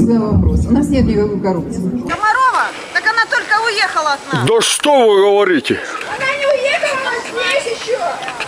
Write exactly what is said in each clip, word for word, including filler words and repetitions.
себя вопрос. У нас нет никакой коррупции. Комарова? Так она только уехала от нас. Да что вы говорите? Она не уехала, она здесь еще.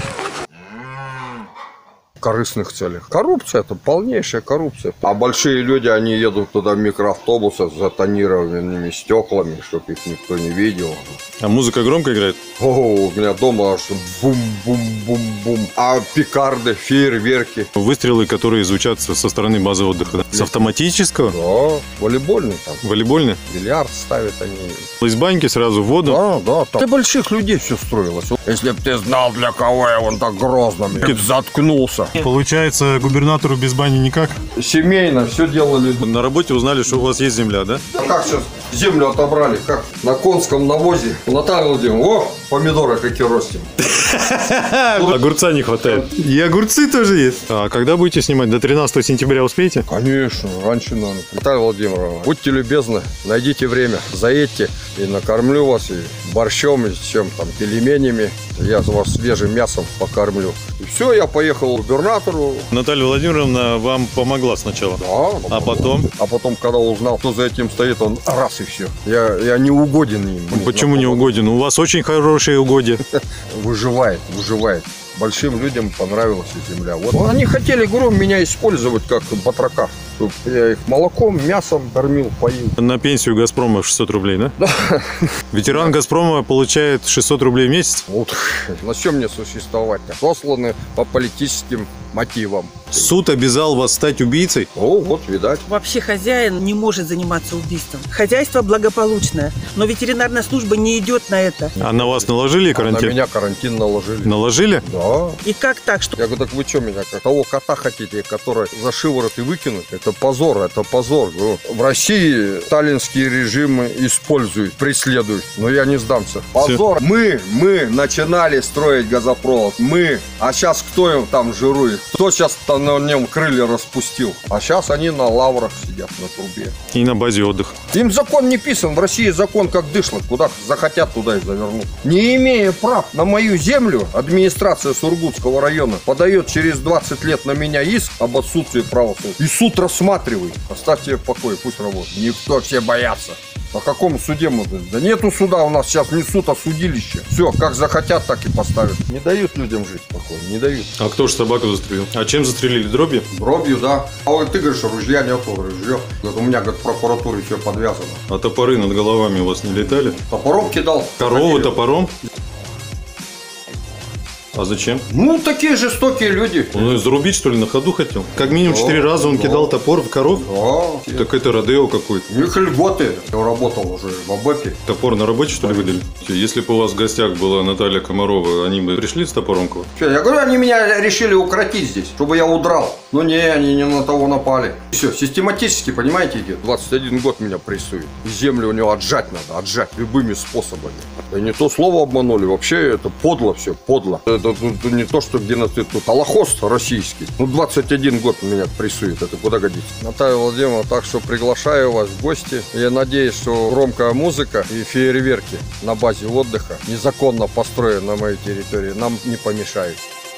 В корыстных целях. Коррупция – это полнейшая коррупция. А большие люди, они едут туда в микроавтобусах с затонированными стеклами, чтобы их никто не видел. А музыка громко играет? О, у меня дома аж бум-бум-бум-бум. А пикарды, фейерверки. Выстрелы, которые звучат со стороны базы отдыха. Да? С автоматического? Да, волейбольный там. Волейбольный? Бильярд ставят они. Из баньки сразу в воду? Да, да. Там для больших людей все строилось. Если бы ты знал, для кого я вон так грозно, я бы заткнулся. Получается, губернатору без бани никак? Семейно все делали. На работе узнали, что у вас есть земля, да? Да как сейчас землю отобрали? Как на конском навозе. Наталья Владимировна, о, помидоры какие ростим. Огурца не хватает. И огурцы тоже есть. А когда будете снимать? До тринадцатого сентября успеете? Конечно, раньше надо. Наталья Владимировна, будьте любезны, найдите время, заедьте и накормлю вас и борщом, и чем там, пельменями. Я вас свежим мясом покормлю. И все, я поехал к губернатору. Наталья Владимировна вам помогла сначала? Да. А потом? А потом, когда узнал, кто за этим стоит, он раз и все. Я, я не угоден им. Почему не угоден? У вас очень хорошие угодья. Выживает, выживает. Большим людям понравилась земля. Вот они хотели, говорю, меня использовать как батрака. Чтобы я их молоком, мясом кормил, поил. На пенсию Газпрома шестьсот рублей, да? Да. Ветеран Газпрома получает шестьсот рублей в месяц? Вот. На чем мне существовать-то? Сосланы по политическим мотивам. Суд обязал вас стать убийцей? О, вот, видать. Вообще хозяин не может заниматься убийством. Хозяйство благополучное, но ветеринарная служба не идет на это. А на вас наложили карантин? А на меня карантин наложили. Наложили? Да. И как так? Что... Я говорю, так вы что меня, как того кота хотите, который за шиворот и выкинуть? Это позор, это позор. В России сталинские режимы используют, преследуют, но я не сдамся. Позор. Все. Мы, мы начинали строить газопровод, мы, а сейчас кто им там жирует? Кто сейчас там на нем крылья распустил? А сейчас они на лаврах сидят на трубе. И на базе отдыха. Им закон не писан. В России закон как дышло. Куда захотят, туда и завернут. Не имея прав на мою землю, администрация Сургутского района подает через двадцать лет на меня иск об отсутствии правосудия. И суд рассматривает. Оставьте в покое, пусть работает. Никто, все боятся. По какому суде можно? Да нету суда у нас сейчас, не суд, а судилище. Все, как захотят, так и поставят. Не дают людям жить спокойно, не дают. А кто же собаку застрелил? А чем застрелили? Дробью? Дробью, да. А вот ты говоришь, что ружья нету, ружье. У меня, говорит, в прокуратуре все подвязано. А топоры над головами у вас не летали? Топором кидал. Корову топором? А зачем? Ну, такие жестокие люди. Он ее зарубить, что ли, на ходу хотел? Как минимум четыре да, раза он да. кидал топор в коров? Да. Так это Родео какой-то. У них льготы. Я работал уже в АБЭПе. Топор на работе, что ли, выдали? Если бы у вас в гостях была Наталья Комарова, они бы пришли с топором к вам? Я говорю, они меня решили укротить здесь, чтобы я удрал. Но не, они не на того напали. Все, систематически, понимаете, идет. двадцать один год меня прессует. Землю у него отжать надо, отжать любыми способами. Да не то слово обманули, вообще это подло все, подло. Это, это, это не то, что геноцид, тут холокост российский. Ну, двадцать один год меня прессует, это куда годится. Наталья Владимировна, так что приглашаю вас в гости. Я надеюсь, что громкая музыка и фейерверки на базе отдыха, незаконно построенные на моей территории, нам не помешают.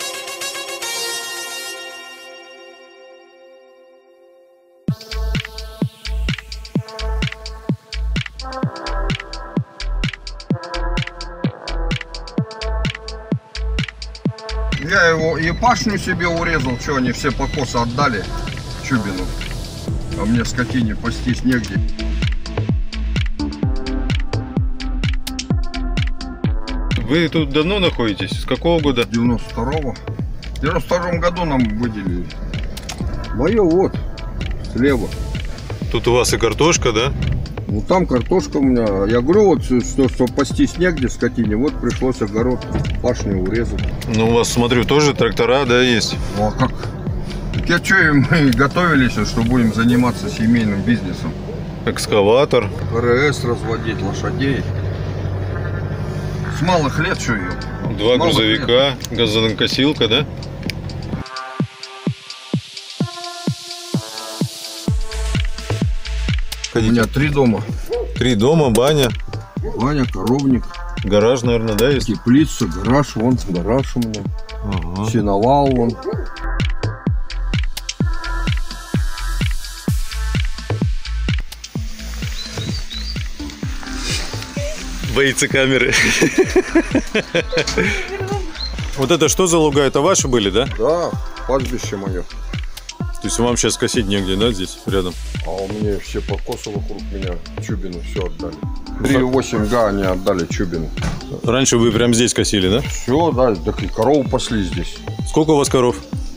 Я его и пашню себе урезал, что они все покосы отдали Чубину. А мне скотине пастись негде. Вы тут давно находитесь? С какого года? девяносто второго. В девяносто втором году нам выделили. Мое вот, слева. Тут у вас и картошка, да? Ну там картошка у меня. Я говорю, вот что, что пастись негде скотине, вот пришлось огород пашню урезать. Ну у вас, смотрю, тоже трактора, да, есть? Ну а как? Так я что, мы готовились, что будем заниматься семейным бизнесом. Экскаватор. РС разводить, лошадей. С малых лет что ее? Два грузовика, газонокосилка, да? У меня три дома. Три дома, баня. Баня, коровник. Гараж, наверное, да, есть? Теплица, гараж, вон гараж у меня. Ага. Сеновал вон. Боится камеры. Вот это что за луга? Это ваши были, да? Да, пастбище мое. То есть вам сейчас косить негде, да, здесь рядом? А у меня все покосы вокруг меня. Чубину все отдали. три и восемь га они отдали Чубину. Раньше вы прям здесь косили, да? Все, да, так и корову пасли здесь. Сколько у вас коров?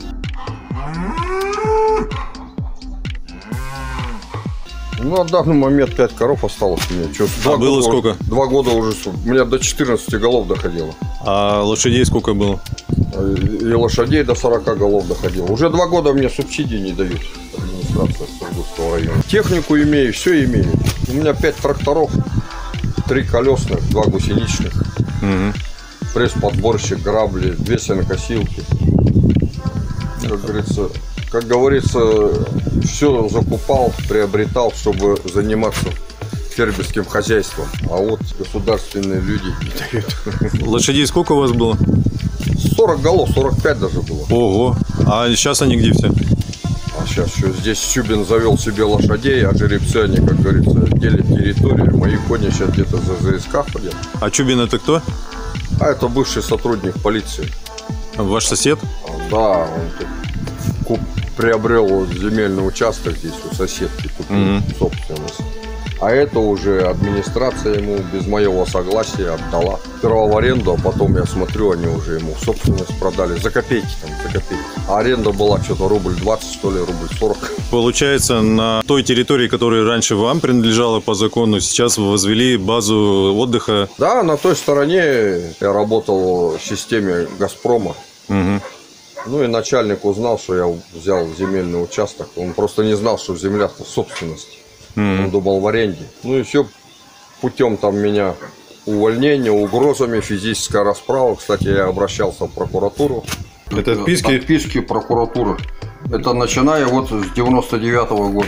Ну, на данный момент пять коров осталось у меня. Чё, А было года, сколько? Два года уже. У меня до четырнадцати голов доходило. А лошадей сколько было? И лошадей до сорока голов доходило. Уже два года мне субсидии не дают. Администрация Сургутского района. Технику имею, все имею. У меня пять тракторов, три колесных, два гусеничных. Угу. Пресс-подборщик, грабли, две сенокосилки. Как говорится, как говорится, все закупал, приобретал, чтобы заниматься фермерским хозяйством. А вот государственные люди не дают. Лошадей сколько у вас было? сорок голов, сорок пять даже было. Ого. А сейчас они где все? А сейчас что, здесь Чубин завел себе лошадей, а жеребцы, они, как говорится, делят территорию. Мои кони сейчас где-то за ЗСК ходят. А Чубин это кто? А это бывший сотрудник полиции. Ваш сосед? Да, он тут куп, приобрел земельный участок здесь у соседки, купил Mm-hmm. собственность. А это уже администрация ему без моего согласия отдала. Сперва в аренду, а потом, я смотрю, они уже ему в собственность продали. За копейки там, за копейки. А аренда была что-то рубль двадцать, что ли, рубль сорок. Получается, на той территории, которая раньше вам принадлежала по закону, сейчас вы возвели базу отдыха. Да, на той стороне я работал в системе «Газпрома». Угу. Ну и начальник узнал, что я взял земельный участок. Он просто не знал, что земля-то в собственности. Mm-hmm. Он думал в аренде. Ну и все путем там меня увольнения, угрозами, физическая расправа. Кстати, я обращался в прокуратуру. Это отписки? Отписки прокуратуры. Это начиная вот с девяносто девятого года.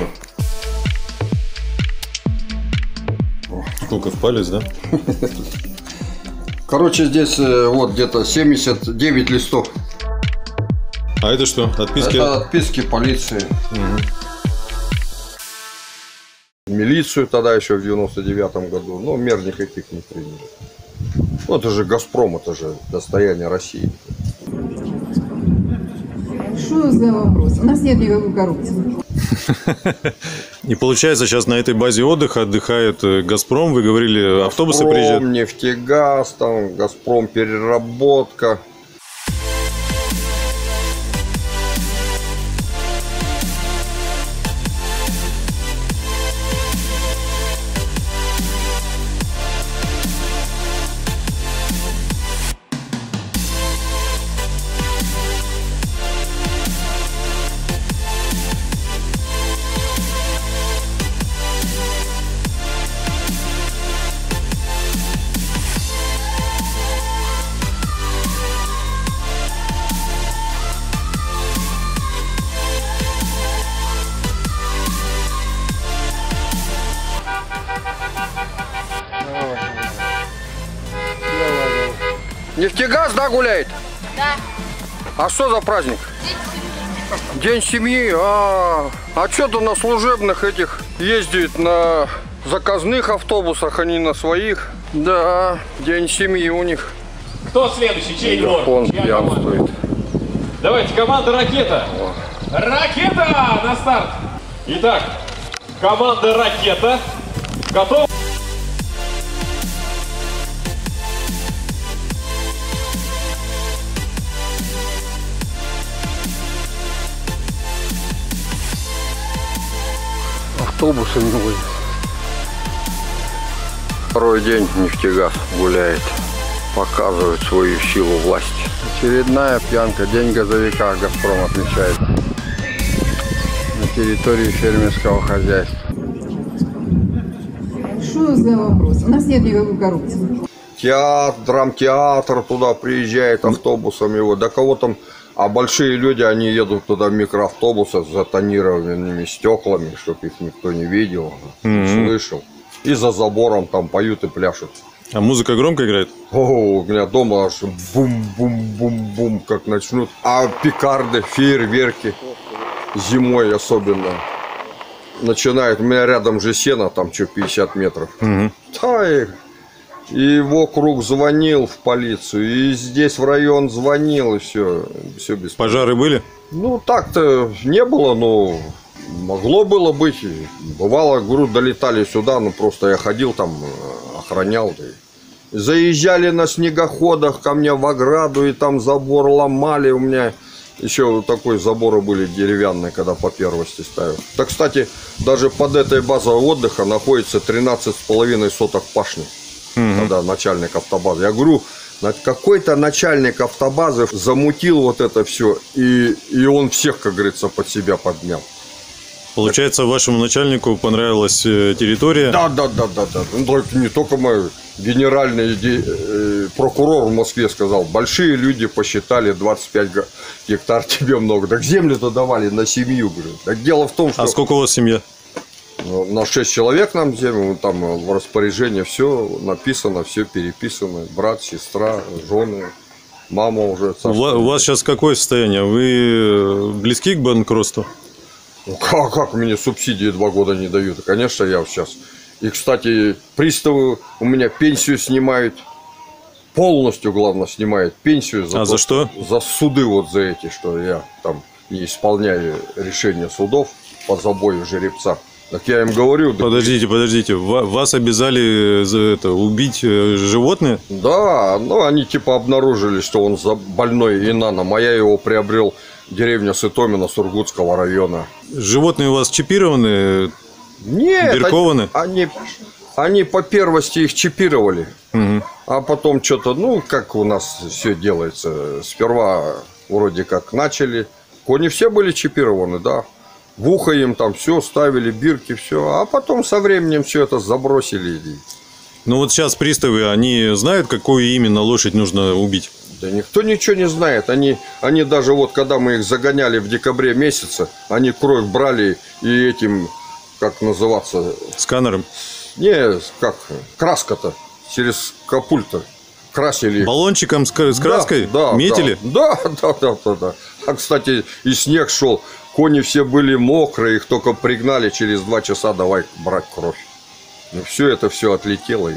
Сколько в палец, да? Короче, здесь вот где-то семьдесят девять листов. А это что? Отписки? Это отписки полиции. Угу. Милицию тогда еще в девяносто девятом году. Но мер никаких не приняли. Ну это же «Газпром», это же достояние России. Что за вопрос? У нас нет никакой коррупции. И получается, сейчас на этой базе отдыха отдыхает «Газпром». Вы говорили, автобусы «Газпром», приезжают? «Нефтегаз», там, «Газпром», переработка. Нефтегаз, да, гуляет? Да. А что за праздник? День семьи. А, а что-то на служебных этих ездит на заказных автобусах, а не на своих. Да, день семьи у них. Кто следующий? Чей двор? Он Чья пьянствует. команда? Давайте, команда «Ракета». Ракета на старт. Итак, команда «Ракета» готова. Автобусы новые. Второй день «Нефтегаз» гуляет, показывает свою силу власти. Очередная пьянка, день газовика «Газпром» отмечает на территории фермерского хозяйства. Что за вопрос? У нас нет никакой коррупции. Театр, драмтеатр туда приезжает автобусами. Вот. Да кого там... А большие люди, они едут туда в микроавтобусах с затонированными стеклами, чтобы их никто не видел, Mm-hmm. не слышал. И за забором там поют и пляшут. А музыка громко играет? О, у меня дома аж бум-бум-бум-бум, как начнут. А пикарды, фейерверки зимой особенно. Начинает, у меня рядом же сено, там что, пятьдесят метров. Mm-hmm. Да, и И в округ звонил в полицию, и здесь в район звонил, и все, все без. Пожары были? Ну, так-то не было, но могло было быть. Бывало, говорю, долетали сюда, но просто я ходил там, охранял. Заезжали на снегоходах ко мне в ограду, и там забор ломали. У меня еще вот такой заборы были деревянные, когда по первости ставил. Так, кстати, даже под этой базой отдыха находится тринадцать с половиной соток пашни. Mm-hmm. Когда начальник автобазы. Я говорю, какой-то начальник автобазы замутил вот это все, и, и он всех, как говорится, под себя поднял. Получается, вашему начальнику понравилась территория? Да, да, да, да, да. Ну, не только мой генеральный э, прокурор в Москве сказал, большие люди посчитали двадцать пять гектар тебе много. Так землю-то давали на семью, говорю. Так дело в том, что... А сколько у вас семья? На шесть человек нам землю, там в распоряжении все написано, все переписано. Брат, сестра, жены, мама уже. У вас, у вас сейчас какое состояние? Вы близки к банкротству? Ну, как, как мне субсидии два года не дают? Конечно, я сейчас. И, кстати, приставы у меня пенсию снимают. Полностью, главное, снимают пенсию. За а то, за что? За суды вот за эти, что я там не исполняю решения судов по забою жеребца. Так я им говорю... Подождите, подождите. Вас обязали за это убить животное? Да, ну они типа обнаружили, что он больной инаном, а я его приобрел в деревне Сытомино Сургутского района. Животные у вас чипированы? Нет, биркованы? Они, они, они по первости их чипировали. Угу. А потом что-то, ну, как у нас все делается. Сперва вроде как начали. Кони все были чипированы, да. В ухо им там все ставили, бирки, все. А потом со временем все это забросили. Ну вот сейчас приставы, они знают, какую именно лошадь нужно убить? Да никто ничего не знает. Они, они даже вот, когда мы их загоняли в декабре месяце, они кровь брали и этим, как называться... Сканером? Не, как, краска-то, через капуль-то красили. Баллончиком с, с краской? Да, да, метили? Да, да, да, да, да. А, кстати, и снег шел. Кони все были мокрые, их только пригнали, через два часа давай брать кровь. И все это все отлетело. И...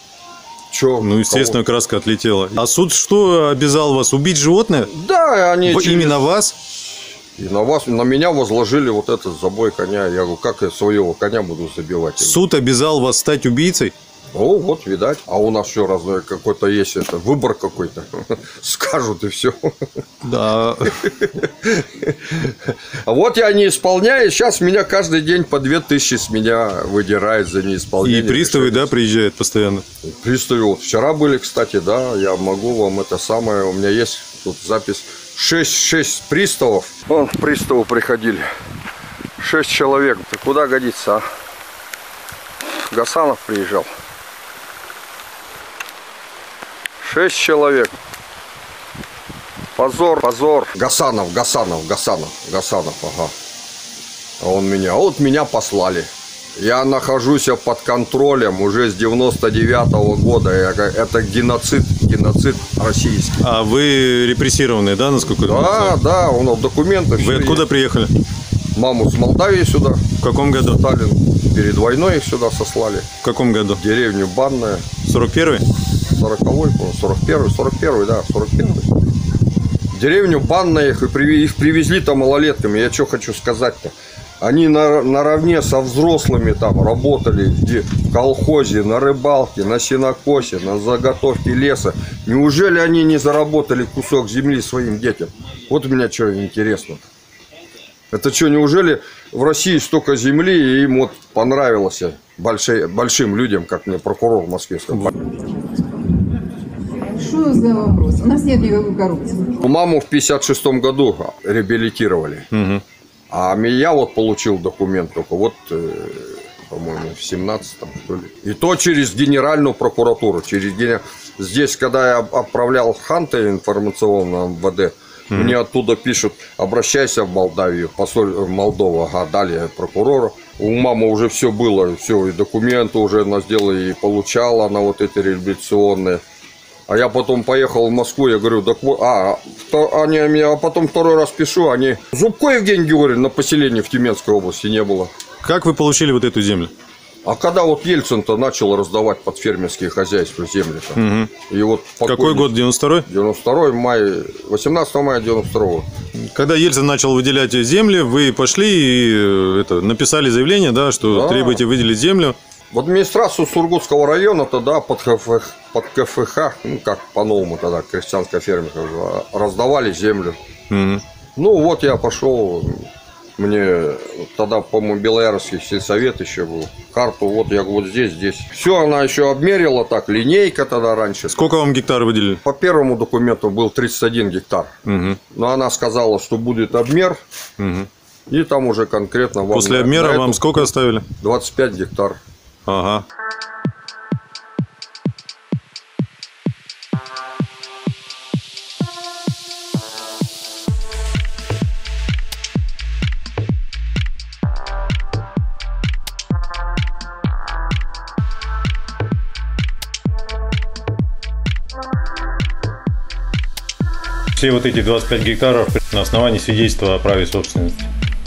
Чё, ну, естественно, кого? Краска отлетела. А суд что обязал вас? Убить животное? Да, они... В... Через... Именно вас? И на вас, на меня возложили вот этот забой коня. Я говорю, как я своего коня буду забивать? Суд обязал вас стать убийцей? Ну, вот, видать. А у нас все разное, какой-то есть это, выбор какой-то. Скажут и все. Да. А вот я не исполняю. Сейчас меня каждый день по две тысячи с меня выдирают за неисполнение. И приставы, да, приезжают постоянно? Приставы. Вот вчера были, кстати, да. Я могу вам это самое. У меня есть тут запись. шесть приставов. Вон приставы приходили. шесть человек. Ты куда годится, а? Гасанов приезжал. Шесть человек. Позор, позор. Гасанов, Гасанов, Гасанов, Гасанов, ага. А он меня, а вот меня послали. Я нахожусь под контролем уже с девяносто девятого года. Это геноцид, геноцид российский. А вы репрессированные, да, насколько? Да, да, у нас документы. Вы откуда есть. Приехали? Маму с Молдавии сюда. В каком году? Сталин перед войной их сюда сослали. В каком году? Деревню Банная. сорок первый? сороковой, сорок первый, сорок первый, да, сорок первый. Деревню Банная их, и при, их привезли-то малолетками. Я что хочу сказать-то? Они на, наравне со взрослыми там работали где, в колхозе, на рыбалке, на сенокосе, на заготовке леса. Неужели они не заработали кусок земли своим детям? Вот у меня что интересно. Это что, неужели в России столько земли, и им вот понравилось большой, большим людям, как мне прокурор в Москве сказал? Что за вопрос? У нас нет никакой коррупции. Маму в пятьдесят шестом году реабилитировали. Угу. А я вот получил документ только вот, по-моему, в семнадцатом, что ли. И то через генеральную прокуратуру. Через ген... Здесь, когда я отправлял Ханты информационно эм вэ дэ, mm-hmm. мне оттуда пишут, обращайся в Молдавию, посоль в Молдову, ага, дали прокурора. У мамы уже все было, все, и документы уже она сделала, и получала она вот эти реабилитационные. А я потом поехал в Москву, я говорю, так вот, а, они, я потом второй раз пишу, они, Зубко Евгений Георгиевич на поселении в Тюменской области не было. Как вы получили вот эту землю? А когда вот Ельцин-то начал раздавать под фермерские хозяйства земли-то. Угу. И вот Какой год, девяносто второй? девяносто второй мая, восемнадцатого мая девяносто второго. Когда Ельцин начал выделять земли, вы пошли и э, это, написали заявление, да, что Да. требуете выделить землю. В администрацию Сургутского района тогда под КФХ, под КФХ, ну как по-новому тогда, крестьянская ферма, раздавали землю. Угу. Ну вот я пошел, мне тогда, по-моему, Белоярский сельсовет еще был. Карту вот я вот здесь, здесь. Все, она еще обмерила так, линейка тогда раньше. Сколько вам гектар выделили? По первому документу был тридцать один гектар. Угу. Но она сказала, что будет обмер. Угу. И там уже конкретно вам После на- обмера на вам эту сколько оставили? двадцать пять гектар. Ага. Все вот эти двадцать пять гектаров на основании свидетельства о праве собственности.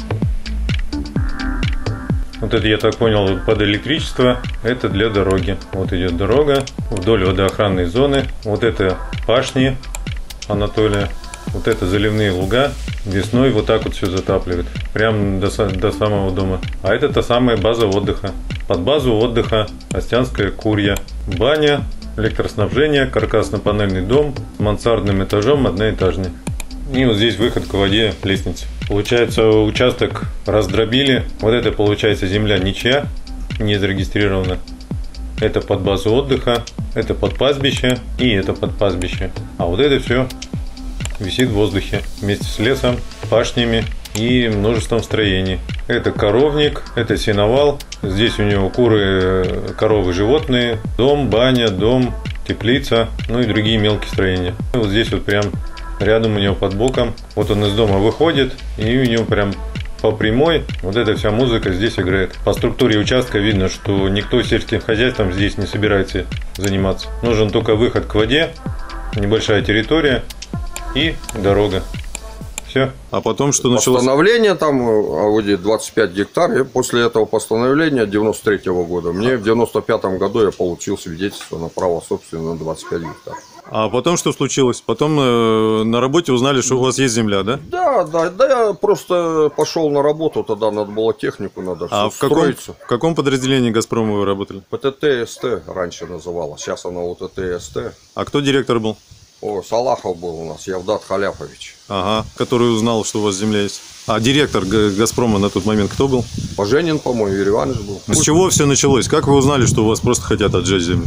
Вот это, я так понял, под электричество, это для дороги. Вот идет дорога вдоль водоохранной зоны. Вот это пашни Анатолия. Вот это заливные луга. Весной вот так вот все затапливает. Прям до, до самого дома. А это та самая база отдыха. Под базу отдыха Остянская курья. Баня, электроснабжение, каркасно-панельный дом с мансардным этажом, одноэтажный. И вот здесь выход к воде, лестница. Получается, участок раздробили. Вот это, получается, земля ничья, не зарегистрирована. Это под базу отдыха, это под пастбище и это под пастбище. А вот это все висит в воздухе вместе с лесом, пашнями и множеством строений. Это коровник, это сеновал. Здесь у него куры, коровы, животные, дом, баня, дом, теплица, ну и другие мелкие строения. И вот здесь вот прям рядом у него под боком. Вот он из дома выходит, и у него прям по прямой вот эта вся музыка здесь играет. По структуре участка видно, что никто сельским хозяйством здесь не собирается заниматься. Нужен только выход к воде, небольшая территория и дорога. Все. А потом что началось? Постановление там Ауди двадцать пять гектар. И после этого постановления девяносто третьего года мне в девяносто пятом году я получил свидетельство на право собственности на двадцать пять гектар. А потом что случилось? Потом э, на работе узнали, что у вас есть земля, да? Да, да, да, я просто пошел на работу, тогда надо было технику, надо А все в каком, строиться. в каком подразделении «Газпрома» вы работали? ПТТ-СТ раньше называлась, сейчас она вот ТТ-СТ. А кто директор был? О, Салахов был у нас, Явдат Халяфович. Ага, который узнал, что у вас земля есть. А директор «Газпрома» на тот момент кто был? Поженин, по-моему, Юрий Иванович был. С чего все началось? Как вы узнали, что у вас просто хотят отжать землю?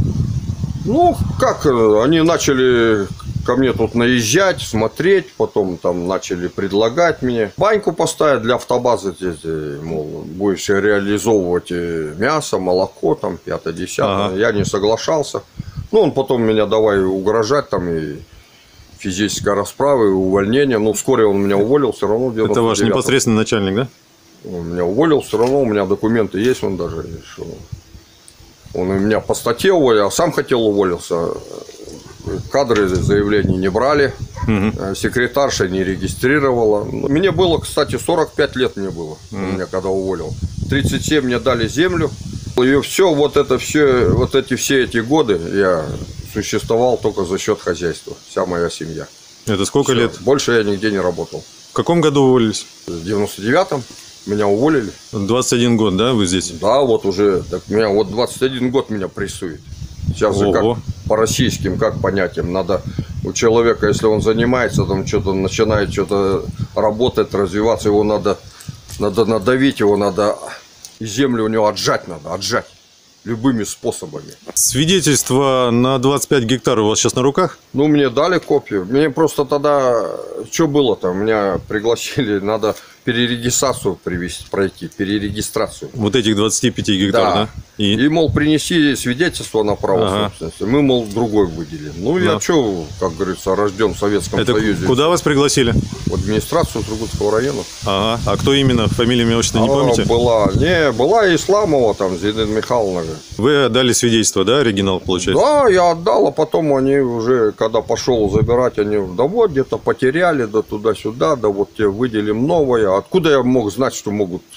Ну, как, они начали ко мне тут наезжать, смотреть, потом там начали предлагать мне баньку поставить для автобазы, здесь, мол, будешь реализовывать мясо, молоко, там, пятое-десятое. Ага. Я не соглашался. Ну, он потом меня давай угрожать, там, и физической расправы, и увольнение. Ну, вскоре он меня уволил, все равно. Это ваш непосредственный начальник, да? Он меня уволил, все равно у меня документы есть, он даже решил. Он у меня по статье уволил, я сам хотел уволился. Кадры заявлений не брали, угу. Секретарша не регистрировала. Мне было, кстати, сорок пять лет мне было, угу. У меня когда уволил. тридцать семь мне дали землю. И все, вот это все, вот эти все эти годы я существовал только за счет хозяйства. Вся моя семья. Это сколько все. лет? Больше я нигде не работал. В каком году уволились? В девяносто девятом. Меня уволили. двадцать один год, да, вы здесь? Да, вот уже, так меня вот двадцать один год меня прессует. Сейчас же как по российским, как понятиям, надо у человека, если он занимается, там что-то начинает что-то работать, развиваться, его надо, надо надавить, его надо, и землю у него отжать надо, отжать любыми способами. Свидетельство на двадцать пять гектар у вас сейчас на руках? Ну, мне дали копию. Мне просто тогда, что было-то, меня пригласили, надо перерегистрацию привести, пройти, перерегистрацию. Вот этих двадцати пяти гектар, да? Да. И? И, мол, принеси свидетельство на право ага. собственности. Мы, мол, другой выделим. Ну, да. Я что, как говорится, рожден в Советском Это Союзе. Куда вас пригласили? В администрацию Сургутского района. Ага. А кто именно? Фамилия, имя, отчество, не помните? Была, не, была Исламова, там, Зинаида Михайловна. Вы отдали свидетельство, да, оригинал, получается? Да, я отдал, а потом они уже, когда пошел забирать, они, да вот, где-то потеряли, да туда-сюда, да вот тебе выделим новое. Откуда я мог знать, что могут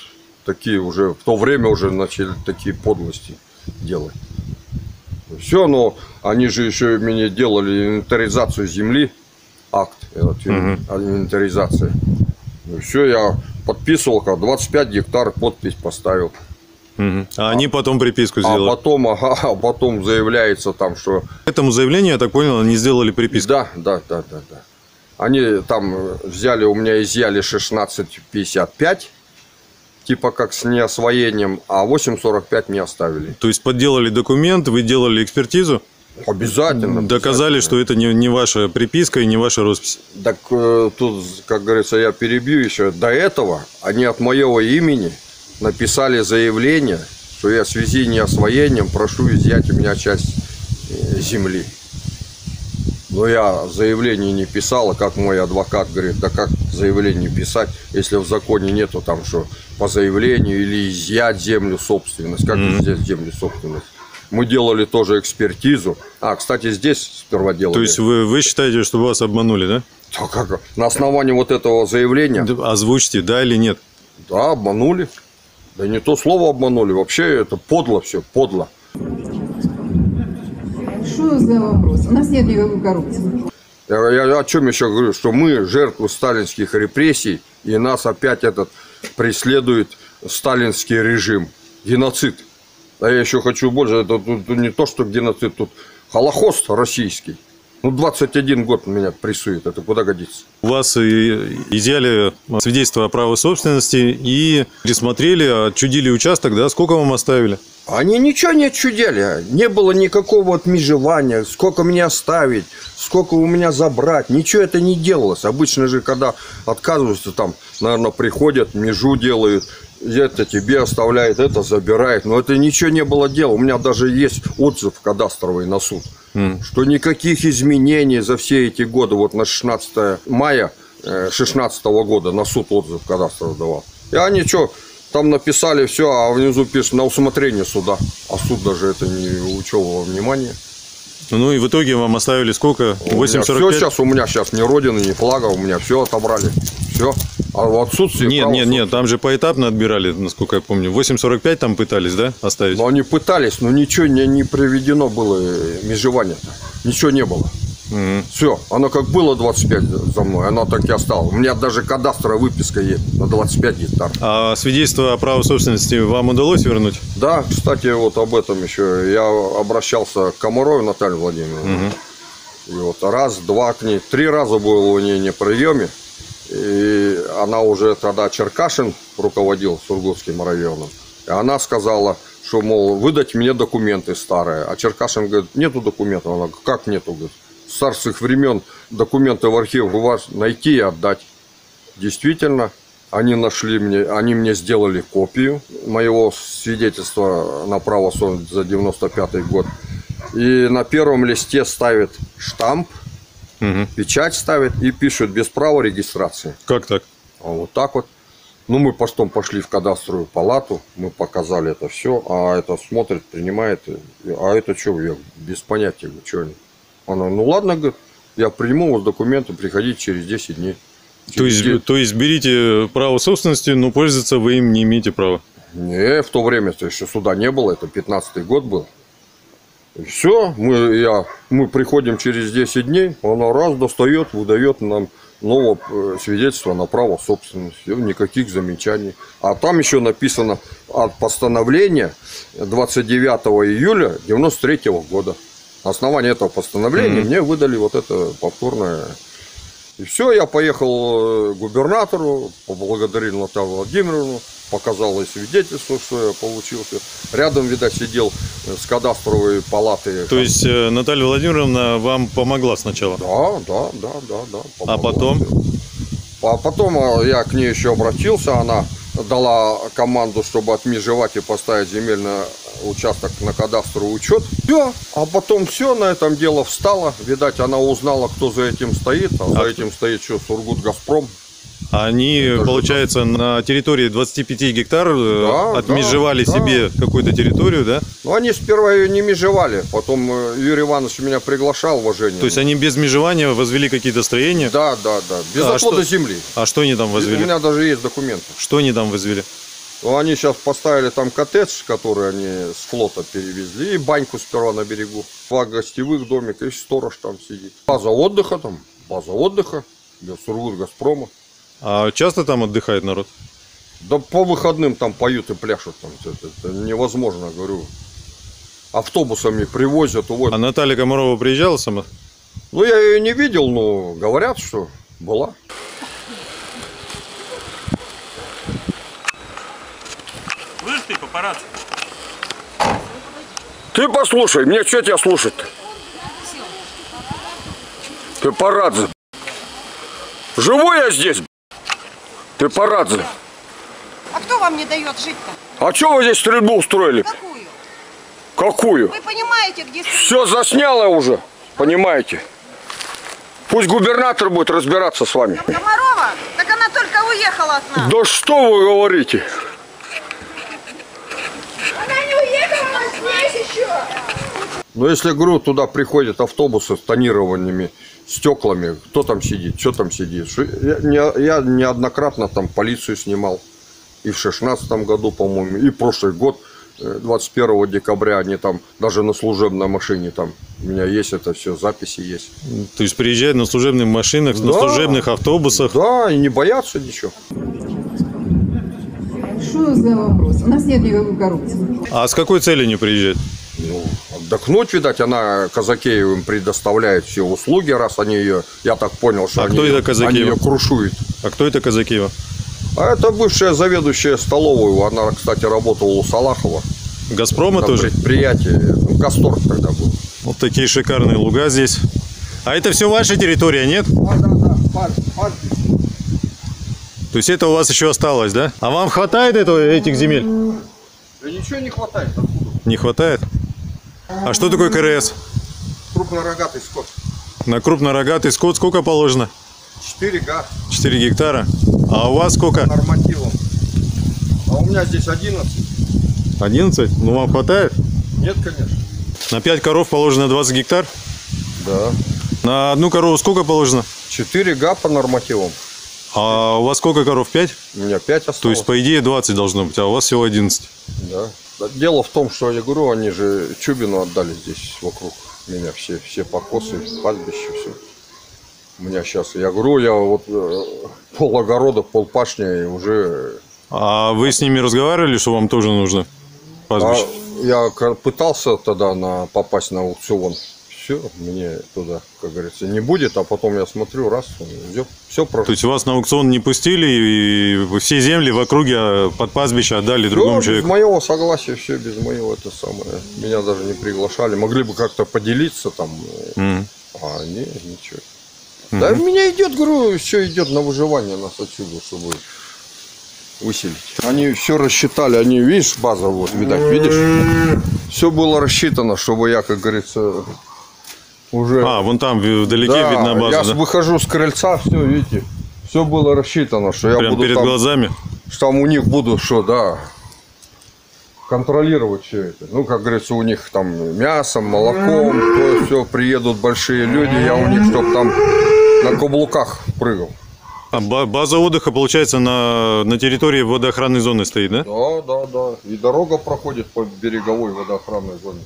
такие уже, в то время уже начали такие подлости делать. Все, но они же еще мне делали инвентаризацию земли, акт, вот, инвентаризация. Ну, все, я подписывал, как двадцать пять гектар, подпись поставил. Угу. А они потом приписку сделали? А потом, ага, а потом заявляется там, что... Этому заявлению, я так понял, они сделали приписку? Да, да, да, да, да. Они там взяли, у меня изъяли шестнадцать пятьдесят пять, типа как с неосвоением, а восемь сорок пять мне оставили. То есть подделали документ, вы делали экспертизу? Обязательно. Доказали, обязательно. что это не, не ваша приписка и не ваша роспись? Так э, тут, как говорится, я перебью еще. До этого они от моего имени написали заявление, что я в связи с неосвоением прошу изъять у меня часть э, земли. Но я заявление не писал, а как мой адвокат говорит, да как заявление писать, если в законе нету там, что по заявлению или изъять землю собственность, как mm-hmm. изъять землю собственность. Мы делали тоже экспертизу. А, кстати, здесь сперва делали. То есть вы, вы считаете, что вас обманули, да? Да как? На основании вот этого заявления. Озвучьте, да или нет? Да, обманули. Да не то слово обманули. Вообще это подло все, подло. Что за вопрос? У нас нет никакой коррупции. Я, я о чем еще говорю? Что мы жертвы сталинских репрессий, и нас опять этот преследует сталинский режим. Геноцид. А я еще хочу больше. Это тут не то, что геноцид, тут Холокост российский. Ну, двадцать один год меня прессует. Это куда годится? У вас изъяли свидетельство о праве собственности и пересмотрели, отчудили участок, да? Сколько вам оставили? Они ничего не отчудили. Не было никакого отмежевания. Сколько мне оставить, сколько у меня забрать. Ничего это не делалось. Обычно же, когда отказываются, там, наверное, приходят, межу делают. Это тебе оставляет, это забирает. Но это ничего не было дела. У меня даже есть отзыв кадастровый на суд. Mm. Что никаких изменений за все эти годы. Вот на шестнадцатое мая две тысячи шестнадцатого года на суд отзыв кадастровый давал. И они что... Там написали все, а внизу пишут на усмотрение суда. А суд даже это не учел во внимание. Ну и в итоге вам оставили сколько? восемь сорок пять? Все сейчас, у меня сейчас ни родины, ни флага, у меня все отобрали. Все. А в отсутствии... Нет, нет, нет, там же поэтапно отбирали, насколько я помню. восемь сорок пять там пытались, да, оставить? Ну они пытались, но ничего не, не приведено было, межевание-то. Ничего не было. Mm-hmm. Все, оно как было двадцать пять за мной, оно так и осталось. У меня даже кадастровая выписка есть на двадцать пять гектар. А свидетельство о праве собственности вам удалось вернуть? Да, кстати, вот об этом еще. Я обращался к Комаровой Наталье Владимировне. Mm-hmm. И вот раз, два к ней, три раза был у нее на приеме. И она уже тогда Черкашин руководил Сургутским районом. И она сказала, что, мол, выдать мне документы старые. А Черкашин говорит, нету документов. Она говорит, как нету? Говорит, с царских времен документы в архив у вас найти и отдать. Действительно, они нашли мне, они мне сделали копию моего свидетельства на право собственности за девяносто пятый год. И на первом листе ставят штамп, угу. печать ставят и пишут без права регистрации. Как так? А вот так вот. Ну, мы потом пошли в кадастровую палату, мы показали это все, а это смотрит, принимает. А это что, я без понятия, что они. Она, ну ладно, говорит, я приму у вас документы, приходите через десять дней. Через то, есть, день. то есть берите право собственности, но пользоваться вы им не имеете права? Не, в то время-то еще суда не было, это пятнадцатый год был. И все, мы, я, мы приходим через десять дней, она раз достает, выдает нам новое свидетельство на право собственности. Никаких замечаний. А там еще написано от постановления двадцать девятого июля девяносто третьего года. На основании этого постановления mm-hmm. мне выдали вот это повторное. И все, я поехал к губернатору, поблагодарил Наталью Владимировну, показал ей свидетельство, что я получился. Рядом, видать, сидел с кадастровой палаты. То есть Наталья Владимировна вам помогла сначала? Да, да, да, да, да. Помогла. А потом? А потом я к ней еще обратился, она дала команду, чтобы отмежевать и поставить земельный участок на кадастровый учет. Все, а потом все, на этом дело встало. Видать, она узнала, кто за этим стоит. А, а за этим стоит что, Сургутгазпром. Они, это получается, же... на территории двадцати пяти гектар да, отмежевали да, себе да. какую-то территорию, да? Ну, они сперва ее не межевали. Потом Юрий Иванович меня приглашал, уважение. То есть они без межевания возвели какие-то строения? Да, да, да. Без а отвода что... земли. А что они там возвели? У меня даже есть документы. Что они там возвели? Ну, они сейчас поставили там коттедж, который они с флота перевезли, и баньку сперва на берегу. Два гостевых домика, и сторож там сидит. База отдыха там, база отдыха для Сургут-Газпрома. А часто там отдыхает народ? Да по выходным там поют и пляшут. Там. Это, это невозможно, говорю. Автобусами привозят, увозят. А Наталья Комарова приезжала сама? Ну, я ее не видел, но говорят, что была. Слышь ты, папарацци. Ты послушай, мне что тебя слушать-то? Ты Папарацци. Живу я здесь. Ты Папарацци. А кто вам не дает жить-то? А что вы здесь стрельбу устроили? Какую? Какую? Вы понимаете, где... Все заснял я уже, понимаете? Пусть губернатор будет разбираться с вами. Комарова? Так она только уехала от нас. Да что вы говорите? Она не уехала, она здесь еще. Но если, говорю, туда приходят автобусы с тонированными стеклами, кто там сидит, что там сидит? Я, не, я неоднократно там полицию снимал. И в шестнадцатом году, по-моему, и прошлый год, двадцать первого декабря, они там даже на служебной машине там. У меня есть это все, записи есть. То есть приезжают на служебных машинах, да, на служебных автобусах? Да, и не боятся ничего. Что за вопрос? У нас нет никакой коррупции. А с какой целью не приезжают? Ну, отдохнуть, видать, она Казакееву им предоставляет все услуги, раз они ее, я так понял, что а они, кто это Казакеева? они ее крушуют. А кто это Казакеева? А это бывшая заведующая столовой, она, кстати, работала у Салахова. Газпрома На тоже? Предприятие, ну, Гасторг тогда был. Вот такие шикарные луга здесь. А это все ваша территория, нет? Да, да, да, парк, парк. То есть это у вас еще осталось, да? А вам хватает этого, этих земель? Да ничего не хватает, откуда? Не хватает? А что такое КРС? Крупнорогатый скот. На крупнорогатый скот сколько положено? четыре га. четыре гектара. А у вас сколько? Нормативом. А у меня здесь одиннадцать. одиннадцать? Ну вам хватает? Нет, конечно. На пять коров положено двадцать гектар? Да. На одну корову сколько положено? четыре га по нормативам. А у вас сколько коров? пять? У меня пять осталось. То есть по идее двадцать должно быть, а у вас всего одиннадцать. Да. Дело в том, что я говорю, они же Чубину отдали здесь вокруг меня все, все покосы, пастбища, все. У меня сейчас, я говорю, я вот э, пол огорода, пол пашня и уже... А вы с ними разговаривали, что вам тоже нужно пастбище? А я пытался тогда на, попасть на аукцион. Все, мне туда, как говорится, не будет, а потом я смотрю, раз, все, все прошло. То есть вас на аукцион не пустили, и все земли в округе под пастбище отдали другому без человеку? моего согласия, все без моего, это самое. Меня даже не приглашали. Могли бы как-то поделиться там, Mm. а не, ничего. Mm-hmm. Да у меня идет, говорю, все идет на выживание нас отсюда, чтобы выселить. Они все рассчитали, они, видишь, база вот, видать, видишь? Все было рассчитано, чтобы я, как говорится, уже... А, вон там вдалеке да, видна база, я да? выхожу с крыльца, все, видите, все было рассчитано, что я Прям буду перед там, глазами? что там у них буду, что, да, контролировать все это. Ну, как говорится, у них там мясом, молоком, то все, приедут большие люди, я у них, чтоб там на каблуках прыгал. А база отдыха, получается, на, на территории водоохранной зоны стоит, да? Да, да, да. И дорога проходит по береговой водоохранной зоне.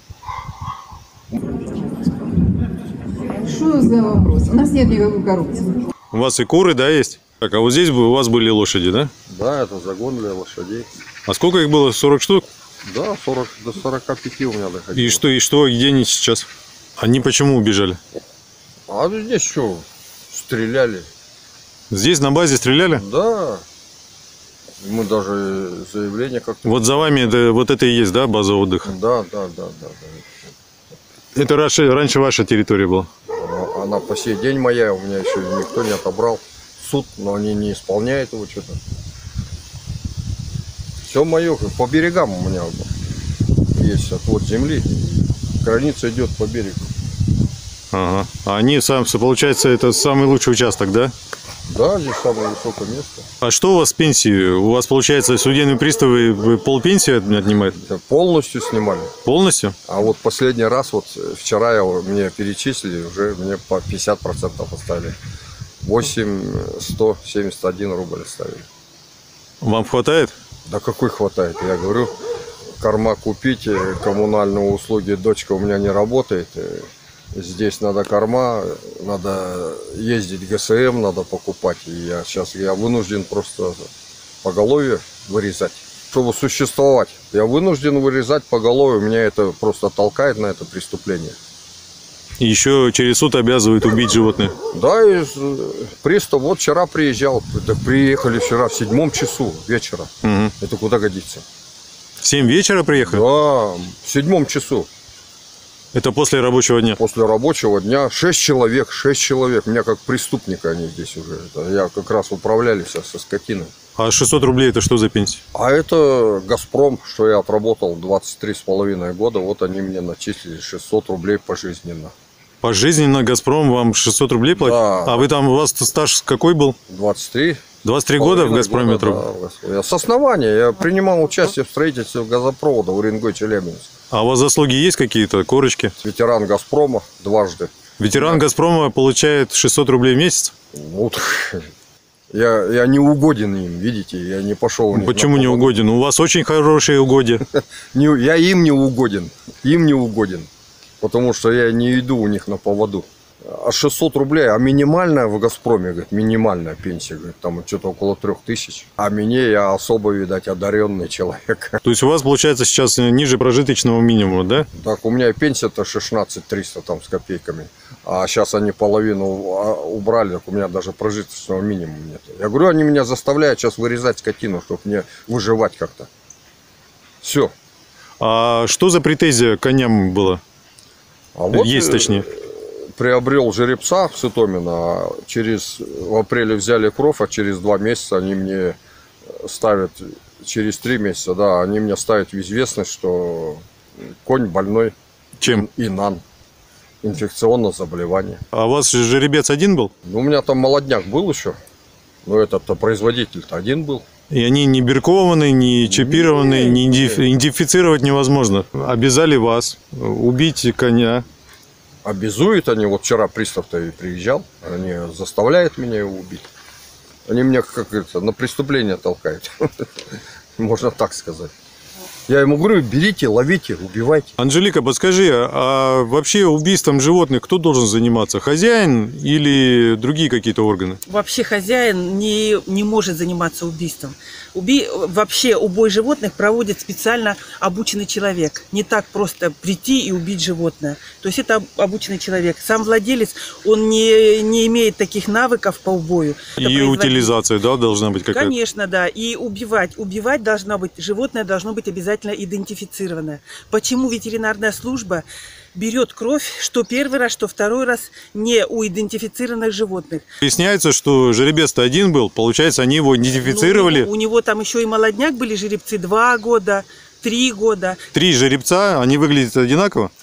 Что за вопрос? У нас нет никакой коррупции. У вас и куры, да, есть? Так, а вот здесь бы у вас были лошади, да? Да, это загон для лошадей. А сколько их было? сорок штук? Да, сорок до сорока пяти у меня доходило. И что, и что, где они сейчас? Они почему убежали? А здесь что, стреляли? Здесь на базе стреляли? Да. Мы даже заявление как-то... Вот за вами это, вот это и есть, да, база отдыха? Да, да, да, да. да. Это раньше, раньше ваша территория была? Она, она по сей день моя, у меня еще никто не отобрал. Суд, но они не исполняют его что-то. Все мое, по берегам у меня есть отвод земли. Граница идет по берегу. Ага. А они, сам, получается, это самый лучший участок, да? Да, здесь самое высокое место. А что у вас с пенсией? У вас, получается, судебные приставы полпенсии отнимают? Это полностью снимали. Полностью? А вот последний раз, вот вчера я, мне перечислили, уже мне по пятьдесят процентов оставили. восемь тысяч сто семьдесят один рубль оставили. Вам хватает? Да какой хватает? Я говорю, корма купить, коммунальные услуги, дочка у меня не работает. Здесь надо корма, надо ездить гэ эс эм, надо покупать. И я сейчас я вынужден просто поголовье вырезать, чтобы существовать. Я вынужден вырезать поголовье, меня это просто толкает на это преступление. И еще через суд обязывают убить животных. Да, и пристав вот вчера приезжал, так приехали вчера в седьмом часу вечера. Угу. Это куда годится? В семь вечера приехали? Да, в седьмом часу. Это после рабочего дня? После рабочего дня. Шесть человек, шесть человек. Меня как преступника они здесь уже. Это я как раз управляли со, со скотиной. А шестьсот рублей это что за пенсия? А это «Газпром», что я отработал двадцать три с половиной года. Вот они мне начислили шестьсот рублей пожизненно. Пожизненно «Газпром» вам шестьсот рублей платит? Да. А вы там, у вас стаж какой был? двадцать три. двадцать три года в «Газпроме» отработал? Да, я с основания. Я принимал участие в строительстве газопровода Уренгой-Челябинск. А у вас заслуги есть какие-то, корочки? Ветеран «Газпрома» дважды. Ветеран «Газпрома» получает шестьсот рублей в месяц? Вот. Я, я не угоден им, видите, я не пошел. Почему не угоден? У вас очень хорошие угодья. Я им не угоден, им не угоден, потому что я не иду у них на поводу. А шестьсот рублей, а минимальная в «Газпроме», говорит, минимальная пенсия, говорит, там что-то около трех тысяч. А мне я особо, видать, одаренный человек. То есть у вас получается сейчас ниже прожиточного минимума, да? Так, у меня пенсия-то шестнадцать триста там с копейками. А сейчас они половину убрали, так у меня даже прожиточного минимума нет. Я говорю, они меня заставляют сейчас вырезать скотину, чтобы мне выживать как-то. Все. А что за претензия к коням была? А вот есть, точнее. Приобрел жеребца в Сытомино, через, в апреле взяли кровь, а через два месяца они мне ставят, через три месяца, да, они мне ставят в известность, что конь больной. Чем? Инан. Инфекционное заболевание. А у вас жеребец один был? Ну, у меня там молодняк был еще, но этот-то производитель-то один был. И они не биркованы, не чипированы, не, не идентифицировать невозможно. Обязали вас убить коня. Обязуют они, вот вчера пристав-то и приезжал, они заставляют меня его убить. Они меня, как говорится, на преступление толкают. Можно так сказать. Я ему говорю, берите, ловите, убивайте. Анжелика, подскажи, а вообще убийством животных кто должен заниматься? Хозяин или другие какие-то органы? Вообще хозяин не, не может заниматься убийством. Уби... Вообще убой животных проводит специально обученный человек. Не так просто прийти и убить животное. То есть это обученный человек. Сам владелец, он не, не имеет таких навыков по убою. И утилизация, да, должна быть какая-то? Конечно, да. И убивать. Убивать должно быть, животное должно быть обязательно идентифицированное. Почему ветеринарная служба берет кровь, что первый раз, что второй раз, не у идентифицированных животных? Выясняется, что жеребец-то один был, получается, они его идентифицировали. Ну, у него там еще и молодняк были жеребцы, два года, три года. Три жеребца, они выглядят одинаково?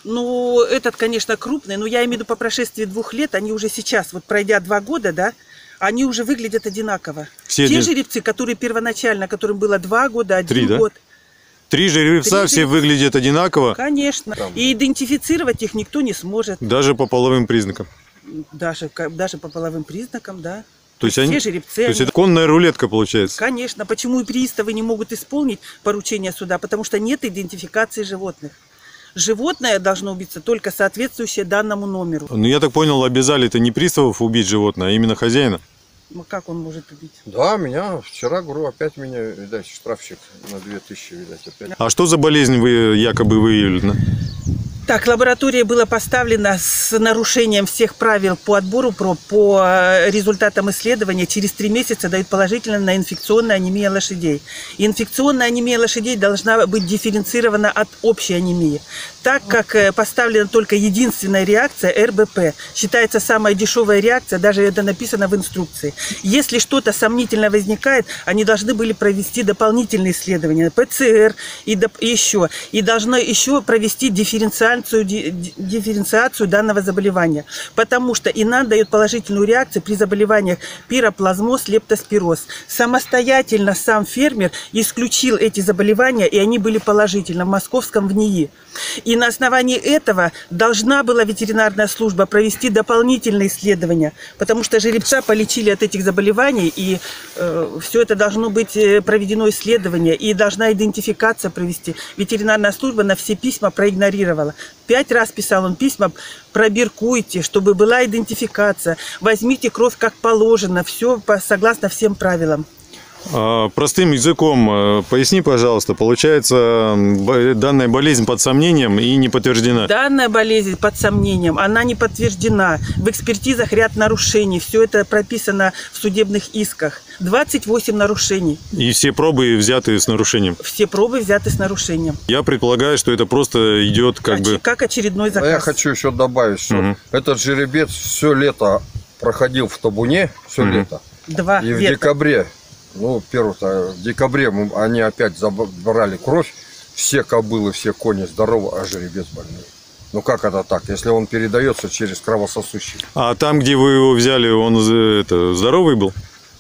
Ну, этот, конечно, крупный, но я имею в виду по прошествии двух лет, они уже сейчас, вот пройдя два года, да, они уже выглядят одинаково. Все Те один... жеребцы, которые первоначально, которым было два года, один Три, да? год. Три жеребца, Три все жеребца. выглядят одинаково? Конечно. И идентифицировать их никто не сможет. Даже по половым признакам? Даже, даже по половым признакам, да. То есть, все они... жеребцы. То есть они... это конная рулетка получается? Конечно. Почему и приставы не могут исполнить поручение суда? Потому что нет идентификации животных. Животное должно убиться только соответствующее данному номеру. Ну, я так понял, обязали это не приставов убить животное, а именно хозяина? Ну, как он может убить? Да, меня вчера, говорю, опять меня, видать, штрафчик на две тысячи, видать, опять. А что за болезнь вы якобы выявили? Так, лаборатория была поставлена с нарушением всех правил по отбору проб. По результатам исследования через три месяца дают положительно на инфекционную анемию лошадей. И инфекционная анемия лошадей должна быть дифференцирована от общей анемии. Так как поставлена только единственная реакция эр бэ пэ, считается самая дешевая реакция, даже это написано в инструкции. Если что-то сомнительно возникает, они должны были провести дополнительные исследования, пэ цэ эр и, доп... и еще. И должны еще провести дифференциальную дифференциацию, дифференциацию данного заболевания, потому что ИНАН дает положительную реакцию при заболеваниях пироплазмоз, лептоспироз. Самостоятельно сам фермер исключил эти заболевания, и они были положительны в московском в НИИ. И на основании этого должна была ветеринарная служба провести дополнительные исследования, потому что жеребца полечили от этих заболеваний, и э, все это должно быть проведено исследование, и должна идентификация провести. Ветеринарная служба на все письма проигнорировала. Пять раз писал он письма: пробиркуйте, чтобы была идентификация, возьмите кровь как положено, все согласно всем правилам. Простым языком поясни, пожалуйста, получается, данная болезнь под сомнением и не подтверждена? Данная болезнь под сомнением, она не подтверждена. В экспертизах ряд нарушений, все это прописано в судебных исках. двадцать восемь нарушений. И все пробы взяты с нарушением? Все пробы взяты с нарушением. Я предполагаю, что это просто идет как Оч- бы... Как очередной заказ. А я хочу еще добавить, что угу. этот жеребец все лето проходил в табуне, все угу. лето. Два И лета. в декабре, ну, первое, в декабре мы, они опять забрали кровь, все кобылы, все кони здоровы, а жеребец больной. Ну как это так, если он передается через кровососущий? А там, где вы его взяли, он это, здоровый был?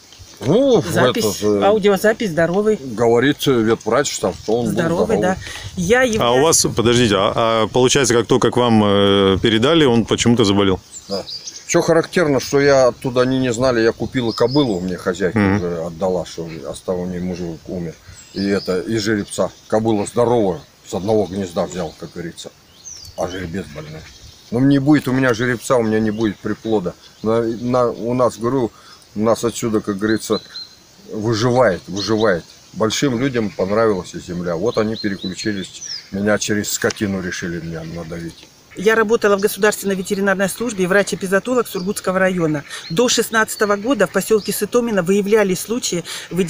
Ну, запись, этот, аудиозапись здоровый. Говорит ветврач, что он здоровый, был здоровый. Да. Я являюсь... А у вас, подождите, а, а получается, как только к вам э, передали, он почему-то заболел? Да. Что характерно, что я оттуда они не знали, я купила кобылу, мне хозяйка mm-hmm. уже отдала, что оставил мне мужик умер. И это, и жеребца. Кобыла здоровая, с одного гнезда взял, как говорится. А жеребец больной. Но не будет у меня жеребца, у меня не будет приплода. На, на, у нас, говорю, у нас отсюда, как говорится, выживает, выживает. Большим людям понравилась и земля. Вот они переключились, меня через скотину решили меня надавить. Я работала в государственной ветеринарной службе, врач-эпизоотолог Сургутского района. До две тысячи шестнадцатого года в поселке Сытомино выявлялись случаи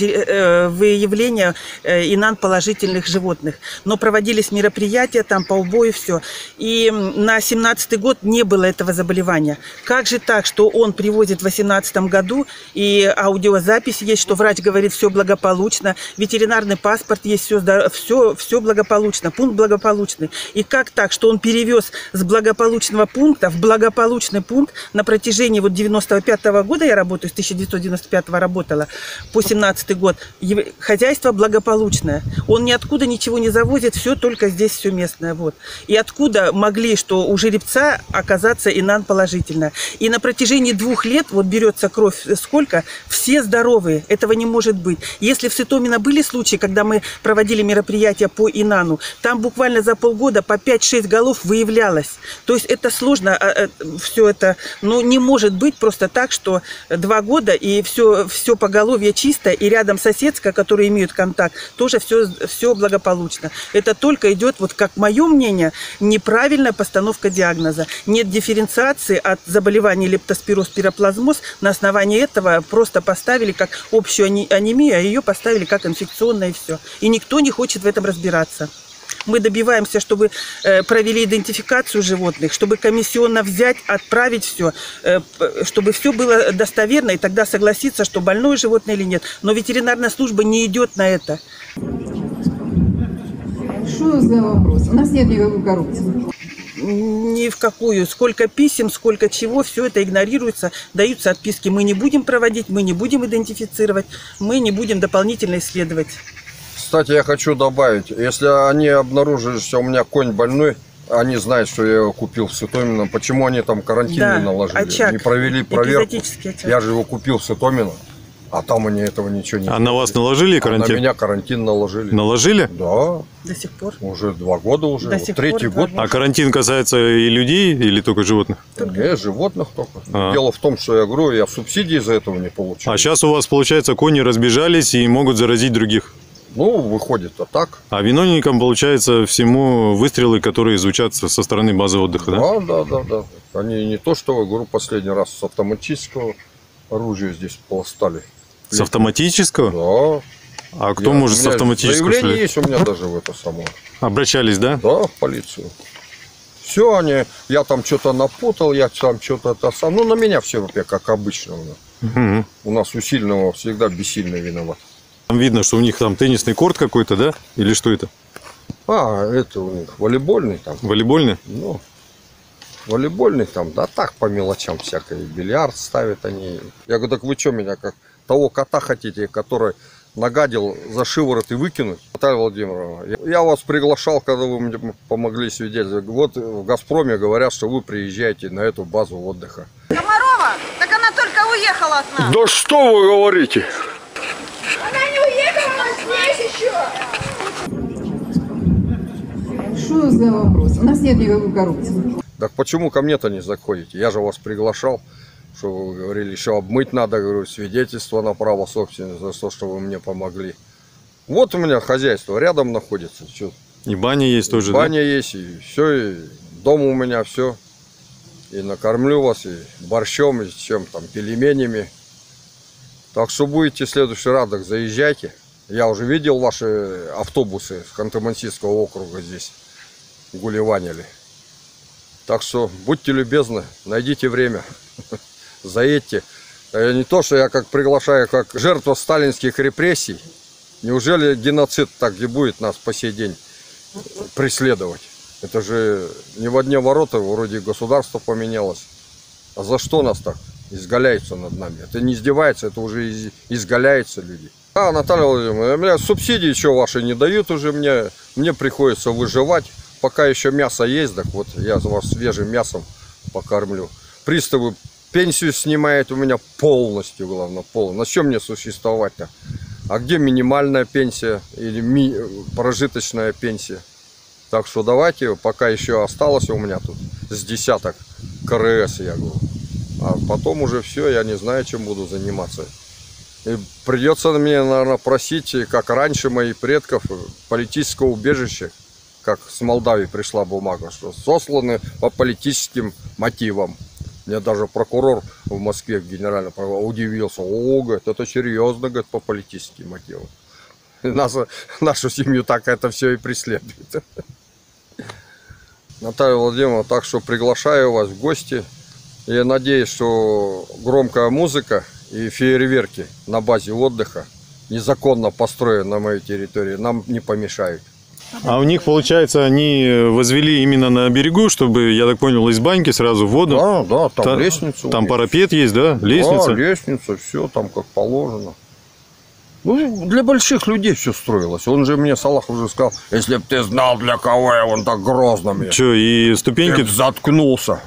выявления ИНАН положительных животных. Но проводились мероприятия там по убою, все. И на семнадцатый год не было этого заболевания. Как же так, что он привозит в две тысячи восемнадцатом году, и аудиозапись есть, что врач говорит, все благополучно, ветеринарный паспорт есть, все, все, все благополучно, пункт благополучный. И как так, что он перевез с благополучного пункта в благополучный пункт на протяжении вот девяносто пятого года я работаю, с тысяча девятьсот девяносто пятого работала по семнадцатый год. Хозяйство благополучное. Он ниоткуда ничего не завозит, все только здесь все местное. Вот. И откуда могли, что у жеребца оказаться ИНАН положительно. И на протяжении двух лет вот берется кровь сколько, все здоровые. Этого не может быть. Если в Сытомино были случаи, когда мы проводили мероприятия по ИНАНу, там буквально за полгода по пять-шесть голов выявлялось. То есть это сложно, все это, ну не может быть просто так, что два года и все, все поголовье чисто, и рядом соседская, которые имеют контакт, тоже все, все благополучно. Это только идет, вот как мое мнение, неправильная постановка диагноза. Нет дифференциации от заболеваний лептоспироз, пироплазмоз, на основании этого просто поставили как общую анемию, а ее поставили как инфекционное и все. И никто не хочет в этом разбираться. Мы добиваемся, чтобы э, провели идентификацию животных, чтобы комиссионно взять, отправить все, э, чтобы все было достоверно, и тогда согласиться, что больное животное или нет. Но ветеринарная служба не идет на это. Что за вопрос? У нас нет никакой коррупции. Ни в какую. Сколько писем, сколько чего, все это игнорируется, даются отписки. Мы не будем проводить, мы не будем идентифицировать, мы не будем дополнительно исследовать. Кстати, я хочу добавить, если они обнаружили, что у меня конь больной, они знают, что я его купил в Сытомино, почему они там карантин да, не наложили, очаг, не провели проверку. Я же его купил в Сытомино, а там они этого ничего не А на вас наложили карантин? А на меня карантин наложили. Наложили? Да. До сих пор? Уже два года уже, вот третий пор, год. А карантин касается и людей, или только животных? Нет, животных только. А. Дело в том, что я говорю, я субсидии из-за этого не получил. А сейчас у вас, получается, кони разбежались и могут заразить других? Ну, выходит, а так. А виновникам, получается, всему выстрелы, которые звучат со стороны базы отдыха, да? Да, да, да, да. Они не то, что, я говорю, последний раз с автоматического оружия здесь полостали. С автоматического? Да. А кто я, может с автоматического? Заявление есть у меня даже в это само. Обращались, да? Да, в полицию. Все, они, я там что-то напутал, я там что-то это сам. Ну, на меня все, как обычно. Угу. У нас у сильного всегда бессильный виноват. Там видно, что у них там теннисный корт какой-то, да? Или что это? А, это у них волейбольный там. Волейбольный? Ну, волейбольный там, да так по мелочам всякое. Бильярд ставят они. Я говорю, так вы что меня, как того кота хотите, который нагадил за шиворот и выкинуть? Наталья Владимировна, я, я вас приглашал, когда вы мне помогли свидетельствовать. Вот в «Газпроме» говорят, что вы приезжаете на эту базу отдыха. Комарова? Так она только уехала от нас. Да что вы говорите? Она не уехала, она здесь еще. Что за вопрос? У нас нет никакой коррупции. Так почему ко мне-то не заходите? Я же вас приглашал, что вы говорили, еще обмыть надо, говорю, свидетельство на право собственности за то, что вы мне помогли. Вот у меня хозяйство рядом находится. Что? И баня есть тоже, баня да? есть, и все, и дома у меня все. И накормлю вас, и борщом, и чем там, пельменями. Так что будете в следующий раз, так заезжайте. Я уже видел ваши автобусы с Ханты-Мансийского округа здесь гулеванили. Так что будьте любезны, найдите время, заедьте. Не то, что я как приглашаю, как жертва сталинских репрессий. Неужели геноцид так и будет нас по сей день преследовать? Это же не в одни ворота, вроде государство поменялось. А за что нас так изгаляются над нами? Это не издевается, это уже из, изгаляются люди. А, Наталья Владимировна, меня субсидии еще ваши не дают уже, мне, мне приходится выживать. Пока еще мясо есть, так вот я вас свежим мясом покормлю. Приставы пенсию снимают у меня полностью, главное, полностью. На чем мне существовать-то? А где минимальная пенсия или ми... прожиточная пенсия? Так что давайте, пока еще осталось у меня тут с десяток КРС, я говорю. А потом уже все, я не знаю, чем буду заниматься. И придется мне, наверное, просить, как раньше моих предков, политического убежища. Как с Молдавии пришла бумага, что сосланы по политическим мотивам. Мне даже прокурор в Москве генерально удивился. О, говорит, это серьезно, говорит, по политическим мотивам. Нас, нашу семью так это все и преследует. Наталья Владимировна, так что приглашаю вас в гости. Я надеюсь, что громкая музыка и фейерверки на базе отдыха, незаконно построенные на моей территории, нам не помешают. А у них, получается, они возвели именно на берегу, чтобы, я так понял, из баньки сразу в воду? Да, да, там Та, лестница. Там парапет есть, да? Лестница? Да, лестница, все там как положено. Ну, для больших людей все строилось. Он же мне, Салах, уже сказал, если бы ты знал, для кого я, он так грозно мне. Че, и ступеньки? Ты б заткнулся.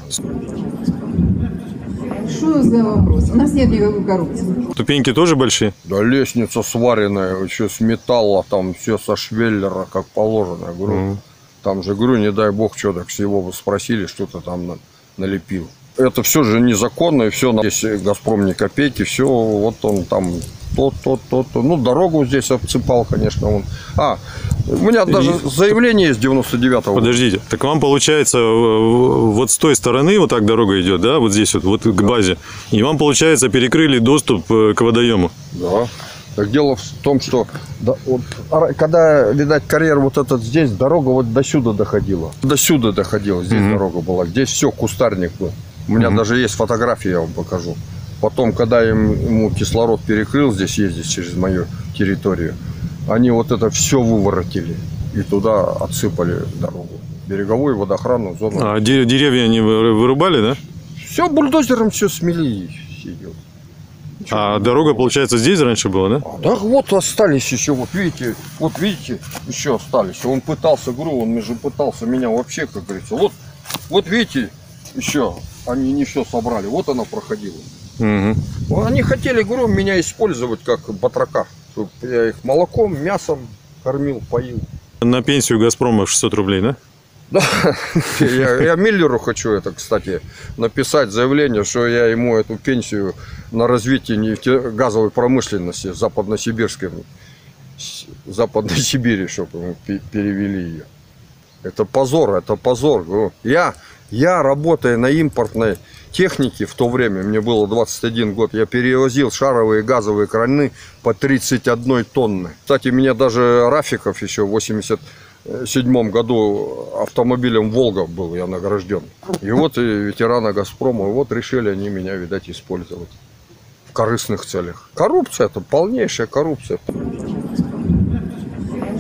Что за вопрос? У нас нет никакой коррупции. Ступеньки тоже большие? Да, лестница сваренная, еще с металла, там все со швеллера, как положено. Я говорю, mm. Там же, говорю, не дай бог, что так с его бы спросили, что ты там налепил. Это все же незаконно, и все, здесь «Газпром» ни копейки, все, вот он там то, то, то, то. Ну, дорогу здесь обсыпал, конечно, он. А, у меня даже и... заявление есть девяносто девятого. Подождите, так вам, получается, вот с той стороны вот так дорога идет, да, вот здесь вот, вот к базе, и вам, получается, перекрыли доступ к водоему? Да. Так дело в том, что да, вот, когда, видать, карьер вот этот здесь, дорога вот до сюда доходила. До сюда доходила, здесь mm-hmm. дорога была. Здесь все, кустарник был. У меня mm-hmm. даже есть фотографии, я вам покажу. Потом, когда ему кислород перекрыл, здесь ездить через мою территорию, они вот это все выворотили и туда отсыпали дорогу. Береговую, водоохранную зону. А деревья они вырубали, да? Все, бульдозером все смели и идет. А дорога, получается, здесь раньше была, да? А, да, вот остались еще, вот видите, вот видите, еще остались. Он пытался, говорю, он же пытался меня вообще, как говорится. Вот, вот видите, еще они не все собрали, вот она проходила. Угу. Они хотели, говорю, меня использовать как батрака, чтобы я их молоком, мясом кормил, поил. На пенсию «Газпрома» шестьсот рублей, да? Да, я, я Миллеру хочу это, кстати, написать заявление, что я ему эту пенсию на развитие нефтегазовой промышленности западно-сибирской, Западной Сибири, чтобы ему перевели ее. Это позор, это позор. Я, я работая на импортной технике в то время, мне было двадцать один год, я перевозил шаровые газовые краны по тридцать одной тонны. Кстати, меня даже Рафиков еще в восемьдесят седьмом году автомобилем «Волга» был я награжден. И вот и ветераны «Газпрома», и вот решили они меня, видать, использовать в корыстных целях. Коррупция, это полнейшая коррупция.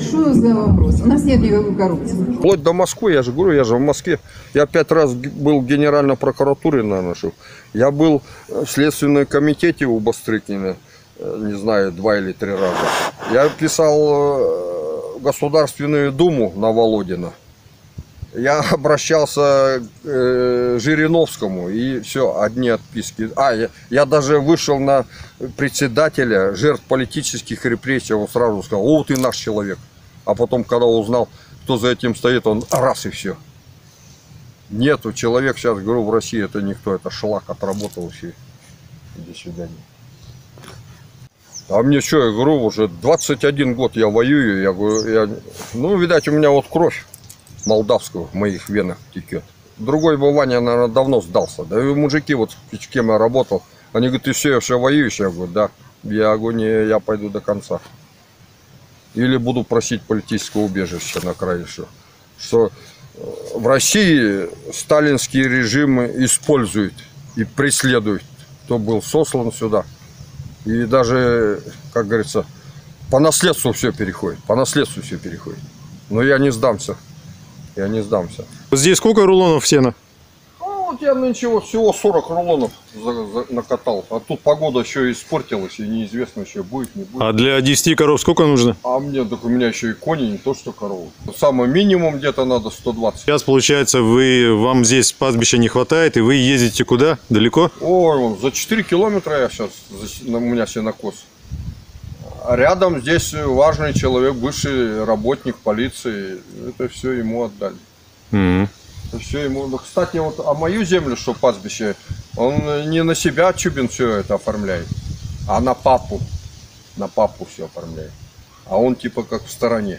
Что за вопрос? У нас нет никакой коррупции. Вплоть до Москвы, я же говорю, я же в Москве. Я пять раз был в Генеральной прокуратуре, наверное, жил. Я был в Следственном комитете у Бастрыкина, не знаю, два или три раза. Я писал в Государственную Думу на Володина. Я обращался к э, Жириновскому, и все, одни отписки. А, я, я даже вышел на председателя жертв политических репрессий, он сразу сказал: о, ты наш человек. А потом, когда узнал, кто за этим стоит, он раз и все. Нету человек, сейчас говорю, в России это никто, это шлак отработал все. До свидания. А мне что, я говорю, уже двадцать один год я воюю, я говорю, я, ну, видать, у меня вот кровь молдавского в моих венах текет. Другой бы Ваня, наверное, давно сдался. Да и мужики, вот с кем я работал, они говорят: ты все, все воюешь? Я говорю: да. Я говорю: не, я пойду до конца. Или буду просить политического убежища на край еще. Что в России сталинский режим использует и преследует, кто был сослан сюда. И даже, как говорится, по наследству все переходит. По наследству все переходит. Но я не сдамся. Я не сдамся. Здесь сколько рулонов сена? Ну, вот я нынче вот всего сорок рулонов за, за, накатал. А тут погода еще испортилась, и неизвестно еще будет, не будет. А для десяти коров сколько нужно? А мне, так у меня еще и кони, не то что коровы. Самый минимум где-то надо сто двадцать. Сейчас, получается, вы, вам здесь пастбища не хватает, и вы ездите куда? Далеко? Ой, вон, за четыре километра я сейчас, у меня сенокос. А рядом здесь важный человек, бывший работник полиции. Это все ему отдали. Mm-hmm. Это все ему. Ну, кстати, вот а мою землю, что пастбище, он не на себя Чубин все это оформляет, а на папу. На папу все оформляет. А он типа как в стороне.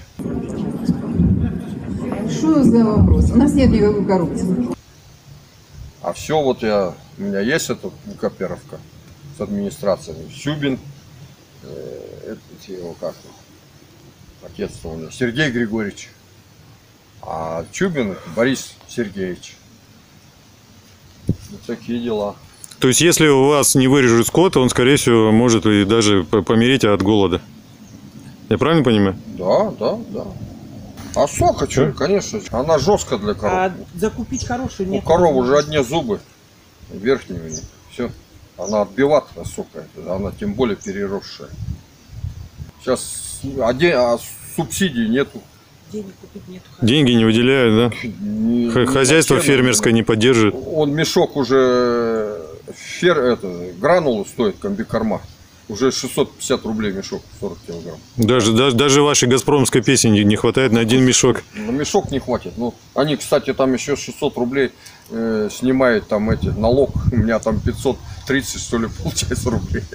Что за вопрос? У нас нет никакой коррупции. А все вот я, у меня есть эта кооперовка с администрацией. Чубин, э, это его как, отец-то у него Сергей Григорьевич, а Чубин Борис Сергеевич. Вот такие дела. То есть, если у вас не вырежут скот, он, скорее всего, может и даже помереть от голода. Я правильно понимаю? Да, да, да. А сока, что, конечно, она жестко для коров. А закупить хорошую У нет. коров уже одни зубы, верхние у них, все. Она отбиваться, сока, она тем более переросшая. Сейчас а, а субсидий нету. Денег купить нету. Деньги не выделяют, да? Не, Хозяйство не фермерское не поддерживает. Он мешок уже, фер, это, гранулы стоит, комбикорма. Уже шестьсот пятьдесят рублей мешок, сорок килограмм. Даже, даже, даже вашей газпромской песни не хватает на один мешок. На мешок не хватит. Ну, они, кстати, там еще шестьсот рублей э, снимают там эти, налог. У меня там пятьсот тридцать, что ли, получается рублей.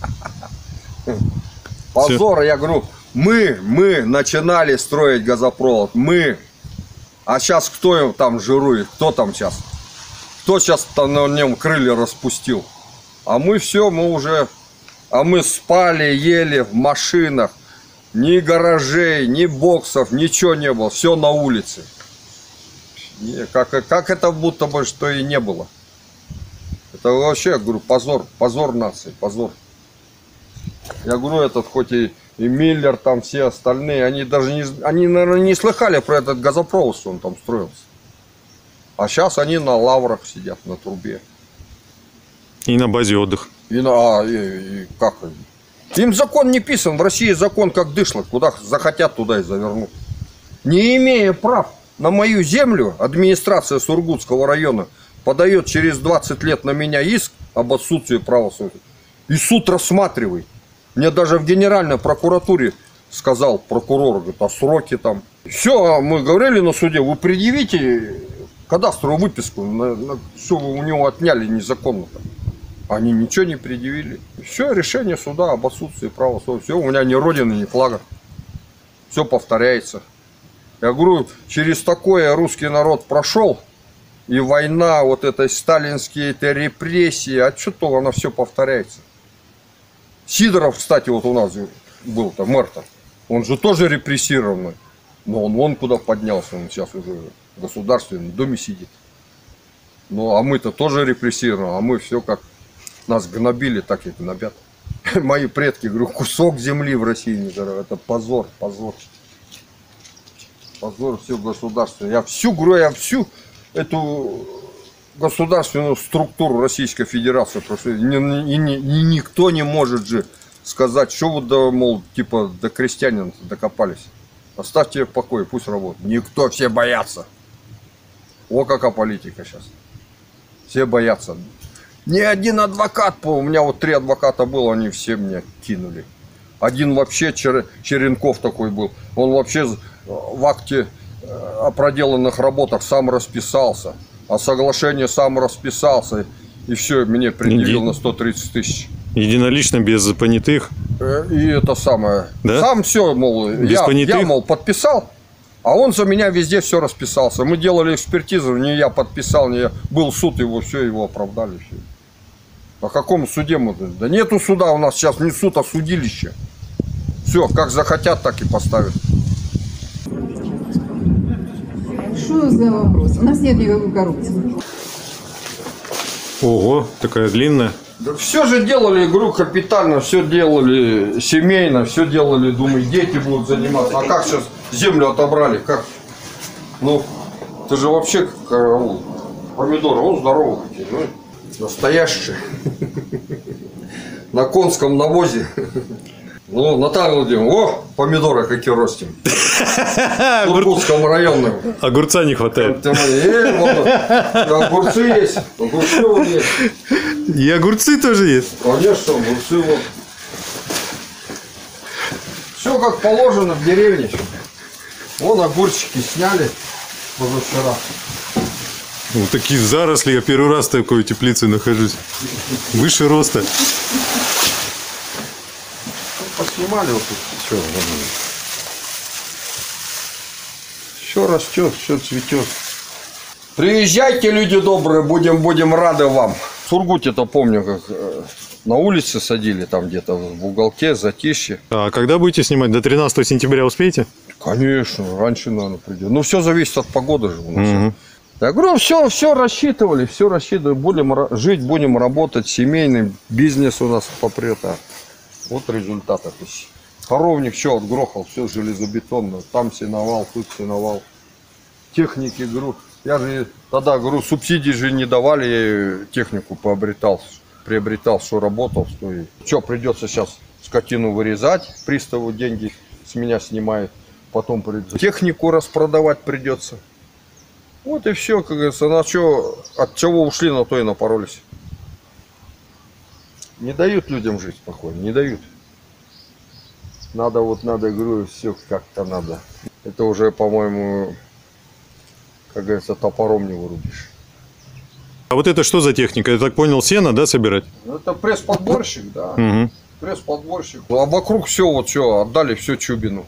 Позор, я говорю, мы, мы начинали строить газопровод, мы. А сейчас кто там жирует, кто там сейчас? Кто сейчас там на нем крылья распустил? А мы все, мы уже... А мы спали, ели в машинах, ни гаражей, ни боксов, ничего не было, все на улице. Как, как это будто бы что и не было. Это вообще, я говорю, позор, позор нации, позор. Я говорю, этот хоть и, и Миллер, там все остальные, они даже не, они, наверное, не слыхали про этот газопровод, что он там строился. А сейчас они на лаврах сидят, на трубе. И на базе отдыха. И, на, и, и как? Им закон не писан. В России закон как дышло. Куда захотят, туда и завернут. Не имея прав на мою землю, администрация Сургутского района подает через двадцать лет на меня иск об отсутствии права собственности. И суд рассматривает. Мне даже в Генеральной прокуратуре сказал прокурор, говорит, а сроки там. Все, мы говорили на суде, вы предъявите кадастровую выписку, на, на, все вы у него отняли незаконно-то. Они ничего не предъявили. Все, решение суда об отсутствии права собственности. Все, у меня ни родины, ни флага. Все повторяется. Я говорю, через такое русский народ прошел. И война, вот это сталинские это репрессии. А что-то она все повторяется. Сидоров, кстати, вот у нас был-то, мэр-то. Он же тоже репрессированный. Но он вон куда поднялся. Он сейчас уже в Государственном Доме сидит. Ну, а мы-то тоже репрессированы. А мы все как... Нас гнобили, так и гнобят. Мои предки, говорю, кусок земли в России не дорого. Это позор, позор. Позор все государство. Я всю, говорю, я всю эту государственную структуру Российской Федерации, просто ни, ни, ни, ни, никто не может же сказать, что вы, да, мол, типа, до крестьянин докопались. Оставьте в покое, пусть работают. Никто, все боятся. О, какая политика сейчас. Все боятся. Ни один адвокат, у меня вот три адвоката было, они все меня кинули. Один вообще, Чер, Черенков такой был, он вообще в акте о проделанных работах сам расписался. А соглашение сам расписался. И все, мне предъявил на сто тридцать тысяч. Единолично, без понятых? И это самое. Да? Сам все, мол, без я, понятых? я, мол, подписал. А он за меня везде все расписался. Мы делали экспертизу, не я подписал, не я. Был суд, его все, его оправдали. Все. По какому суде мы? Да нету суда у нас сейчас, не суд, а судилище. Все, как захотят, так и поставят. Что за вопрос? У нас нет никакой коррупции. Ого, такая длинная. Да все же делали, говорю, капитально, все делали семейно, все делали, думаю, дети будут заниматься. А как сейчас землю отобрали? Как? Ну, ты же вообще караул. Помидоры, он здоровый какие, ну, настоящие. На конском навозе. Ну, Наталья Владимировна, о, помидоры какие ростим. В Сургутском районе. Огурца не хватает. Огурцы есть, огурцы вот есть. И огурцы тоже есть. Конечно, огурцы вот. Все как положено в деревне. Вон огурчики сняли позавчера. Вот такие заросли, я первый раз в такой теплице нахожусь. Выше роста. Поснимали вот тут все. Все растет, все цветет. Приезжайте, люди добрые, будем, будем рады вам. В Сургуте-то помню, как э, на улице садили, там где-то в уголке, затишье. А когда будете снимать? До тринадцатого сентября успеете? Конечно, раньше, наверное, придет. Ну, все зависит от погоды же у нас. Угу. Я говорю, все, все рассчитывали, все рассчитывали. Будем жить, будем работать, семейный бизнес у нас попрет. А вот результат. Коровник что отгрохал, все железобетонно. Там сеновал, тут сеновал. Техники, говорю. Я же тогда, говорю, субсидий же не давали, я технику приобретал, приобретал, что работал, что и... Что, придется сейчас скотину вырезать, приставу деньги с меня снимает, потом придется технику распродавать придется. Вот и все, как говорится, на что, от чего ушли, на то и напоролись. Не дают людям жить спокойно, не дают. Надо, вот надо, говорю, все как-то надо. Это уже, по-моему, как говорится, топором не вырубишь. А вот это что за техника? Я так понял, сено, да, собирать? Это пресс-подборщик, да. Угу. Пресс-подборщик. А вокруг все, вот все, отдали все Чубину.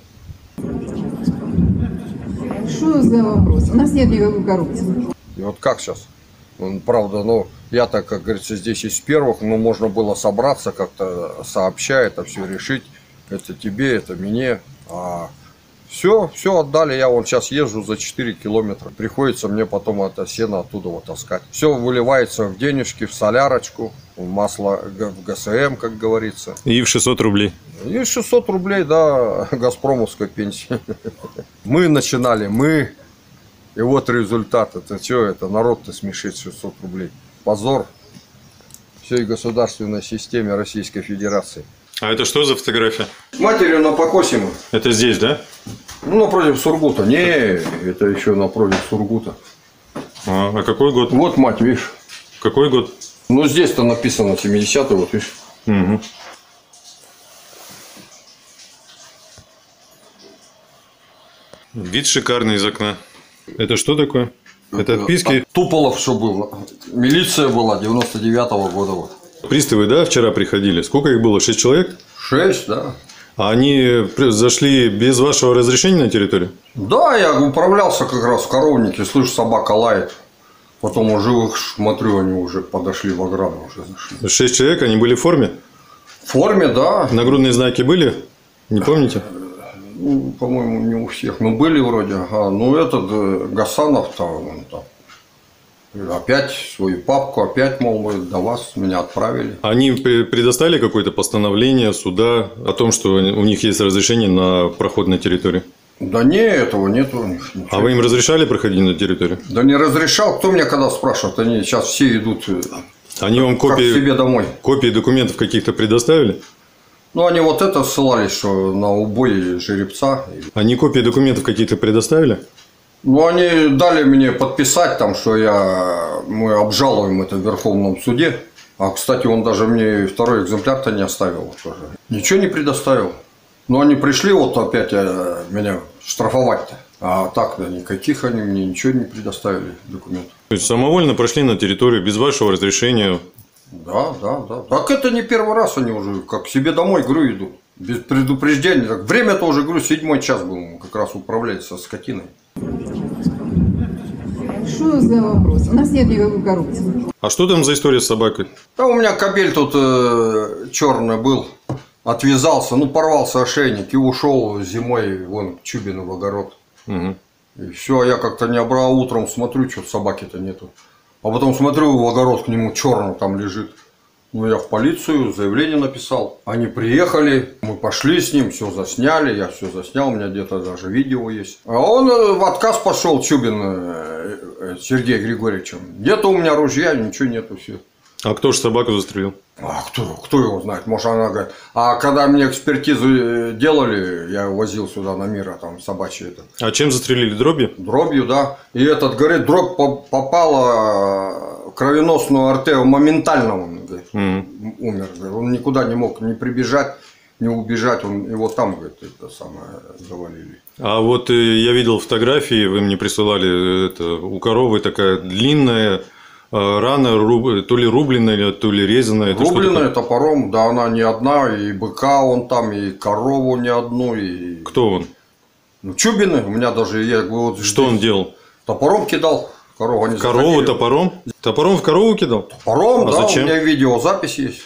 Что за вопрос? У нас нет никакой коррупции. И вот как сейчас? Ну, правда, ну, я так, как говорится, здесь из первых, но можно было собраться, как-то сообща это все решить. Это тебе, это мне. А все, все отдали. Я вон сейчас езжу за четыре километра. Приходится мне потом это сено оттуда вот таскать. Все выливается в денежки, в солярочку, в масло, в ГСМ, как говорится. И в шестьсот рублей. И шестьсот рублей, да, газпромовская пенсия. Мы начинали, мы. И вот результат. Это что, это народ-то смешит, шестьсот рублей. Позор всей государственной системе Российской Федерации. А это что за фотография? С матерью на покосе мы. Это здесь, да? Ну, напротив Сургута. Не, это еще напротив Сургута. А, а какой год? Вот мать, видишь. Какой год? Ну, здесь-то написано семидесятый, вот видишь. Угу. Вид шикарный из окна. Это что такое? Это отписки? От Туполов, что было. Милиция была девяносто девятого года. Вот. Приставы, да, вчера приходили? Сколько их было? Шесть человек? Шесть, да. А они зашли без вашего разрешения на территорию? Да, я управлялся как раз в коровнике. Слышу, собака лает. Потом уже их смотрю, они уже подошли в ограду, уже зашли. Шесть человек, они были в форме? В форме, да. Нагрудные знаки были? Не помните? Ну, по-моему, не у всех. Ну, были вроде. Ага. Ну, этот э, Гасанов-то, он там. Опять свою папку, опять, мол, мы до вас, меня отправили. Они предоставили какое-то постановление суда о том, что у них есть разрешение на проход на территорию? Да не, этого нету. Ничего. А вы им разрешали проходить на территорию? Да не разрешал. Кто меня когда спрашивает? Они сейчас все идут Они вам как копии, к себе домой. копии документов каких-то предоставили? Ну, они вот это ссылались, что на убой жеребца. Они копии документов какие-то предоставили? Ну, они дали мне подписать там, что я, мы обжалуем это в Верховном суде. А, кстати, он даже мне второй экземпляр-то не оставил тоже. Ничего не предоставил. Но они пришли вот опять меня штрафовать-то. А так-то никаких они мне ничего не предоставили документов. То есть самовольно прошли на территорию без вашего разрешения? Да, да, да. Так это не первый раз они уже как к себе домой, говорю, идут. Без предупреждения. Так время-то уже, говорю, седьмой час был, как раз управлять со скотиной. Что за вопрос? У нас нет никакой коррупции. А что там за история с собакой? Да у меня кобель тут э, черный был. Отвязался, ну порвался ошейник и ушел зимой вон к Чубину в огород. Угу. И все, я как-то не обрал, утром смотрю, что собаки-то нету. А потом смотрю, в огород к нему черно там лежит. Ну, я в полицию заявление написал. Они приехали, мы пошли с ним, все засняли, я все заснял, у меня где-то даже видео есть. А он в отказ пошел, Чубин Сергей Григорьевичем. Где-то у меня ружья, ничего нету, все. А кто же собаку застрелил? А кто, кто его знает? Может, она говорит. А когда мне экспертизу делали, я возил сюда на Мира, там собачьи это. А чем застрелили? Дробью? Дробью, да. И этот, говорит, дробь попала в кровеносную артерию моментально, он, говорит, mm. умер. Он никуда не мог ни прибежать, ни убежать, он его там, говорит, это самое, завалили. А вот я видел фотографии, вы мне присылали, это, у коровы такая длинная рана, то ли рубленная, то ли резаная. Рубленная топором, да, она не одна, и быка он там, и корову не одну. И... Кто он? Ну, Чубины, у меня даже... Я, вот, что здесь... он делал? Топором кидал. Корову, они корову заходили. Топором? Топором в корову кидал? Топором, а да, зачем? У меня видеозапись есть.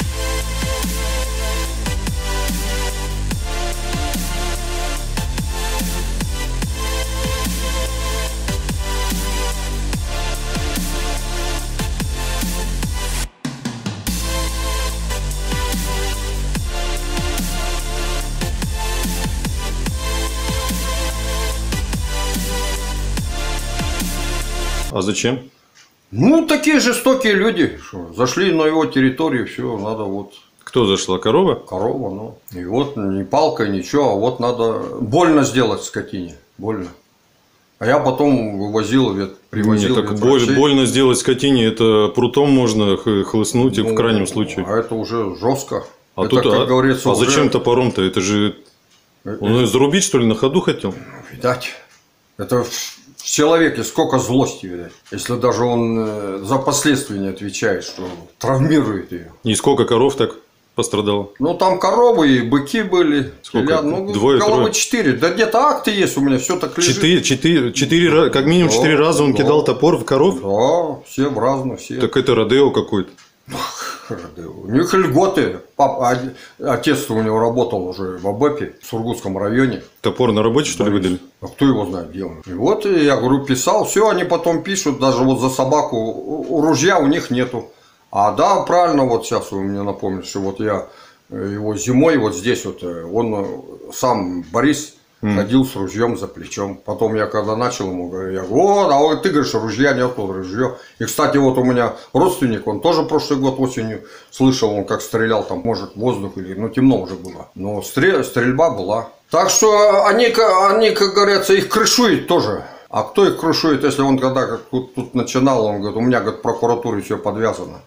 А зачем? Ну, такие жестокие люди, что зашли на его территорию, все, надо вот. Кто зашла? Корова? Корова, ну. И вот ни палкой, ничего, а вот надо больно сделать скотине, больно. А я потом вывозил, привозил. Нет, так боль, больно сделать скотине, это прутом можно хлыстнуть, ну, в крайнем случае. А это уже жестко. А, это, тут, как а, говорится, а уже... зачем топором-то? Это же он ее зарубить, что ли, на ходу хотел? Видать. Это в человеке сколько злости, видать. Если даже он за последствия не отвечает, что травмирует ее. И сколько коров так пострадало? Ну, там коровы и быки были. Сколько? Ну, Двое, головы трое? четыре. Да где-то акты есть у меня, все так лежит. Четыре, четыре, четыре, как минимум да, четыре раза он да, кидал топор в коров? Да, все в разных, все. Так это родео какой-то. У них льготы. Папа, отец у него работал уже в Абэпе, в Сургутском районе. Топор на работе, что ли, выдали? А кто его знает, где он? И вот я говорю, писал, все, они потом пишут, даже вот за собаку, у ружья у них нету. А да, правильно, вот сейчас вы мне напомнили, что вот я его зимой вот здесь вот, он сам, Борис, mm. ходил с ружьем за плечом. Потом я когда начал ему говорю, я говорю, вот, а вот ты говоришь, ружья нету, ружье. И, кстати, вот у меня родственник, он тоже прошлый год осенью слышал, он как стрелял, там, может, воздух или, ну, темно уже было. Но стрель, стрельба была. Так что они, они, как говорится, их крышуют тоже. А кто их крышует, если он когда как тут, тут начинал, он говорит, у меня, говорит, прокуратуре все подвязано.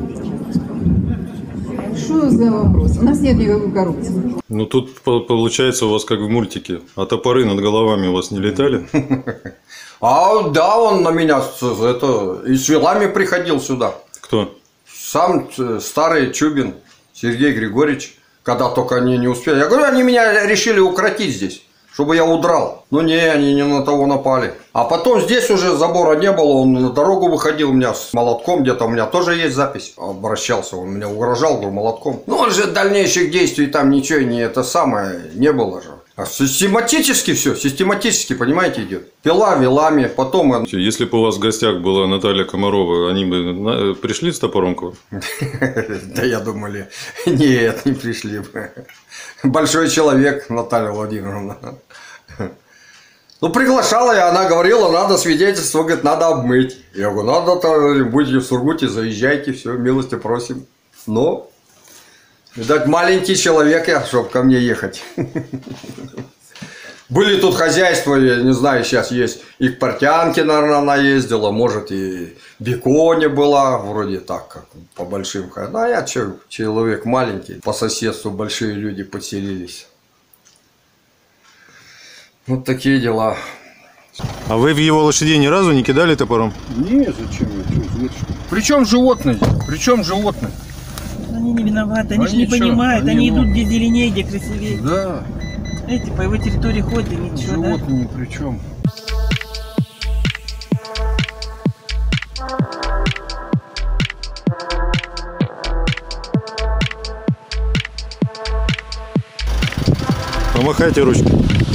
Что за вопрос? У нас нет никакой коррупции. Ну, тут получается у вас как в мультике. А топоры над головами у вас не летали? А, да, он на меня это, и с вилами приходил сюда. Кто? Сам старый Чубин Сергей Григорьевич, когда только они не успели. Я говорю, они меня решили укротить здесь, чтобы я удрал. Ну не, они не на того напали. А потом здесь уже забора не было, он на дорогу выходил у меня с молотком, где-то у меня тоже есть запись. Обращался, он меня угрожал, говорю, молотком. Ну он же дальнейших действий там ничего не это самое не было же. А систематически все, систематически, понимаете, идет. Пила вилами, потом... Если бы у вас в гостях была Наталья Комарова, они бы пришли с топором к вам? Да я думали, нет, не пришли бы. Большой человек, Наталья Владимировна. Ну, приглашала, и она говорила, надо свидетельство, говорит, надо обмыть. Я говорю, надо-то, будете в Сургуте, заезжайте, все, милости просим. Но, видать, маленький человек я, чтобы ко мне ехать. Были тут хозяйства, я не знаю, сейчас есть, и к Портянке, наверное, она ездила, может, и Беконе была, вроде так, как по большим. А я че, человек маленький, по соседству большие люди поселились. Вот такие дела. А вы в его лошадей ни разу не кидали топором? Не, зачем? Причем животные? Причем животные? Они не виноваты, они, Они же не чё? понимают, Они они могут. идут где зеленее, где красивее. Да. Эти по его территории ходят и ничего, да? Животные ни при чем. Помахайте ручкой.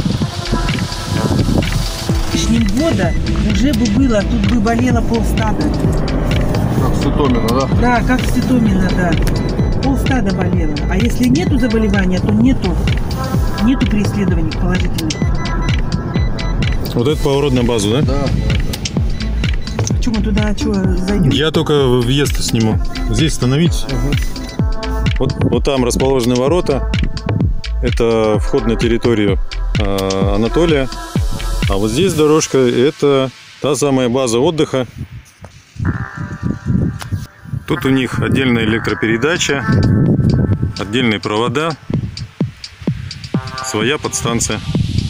С ним года уже бы было, тут бы болело полстада. Как Сытомина, да? Да, как Сытомина, да. Полстада болело. А если нету заболевания, то нету, нету преследований положительных. Вот это поворот на базу, да? Да. Че мы туда, что, зайдем? Я только въезд сниму. Здесь становитесь. Вот, вот там расположены ворота. Это вход на территорию э, Анатолия. А вот здесь дорожка, это та самая база отдыха. Тут у них отдельная электропередача, отдельные провода, своя подстанция.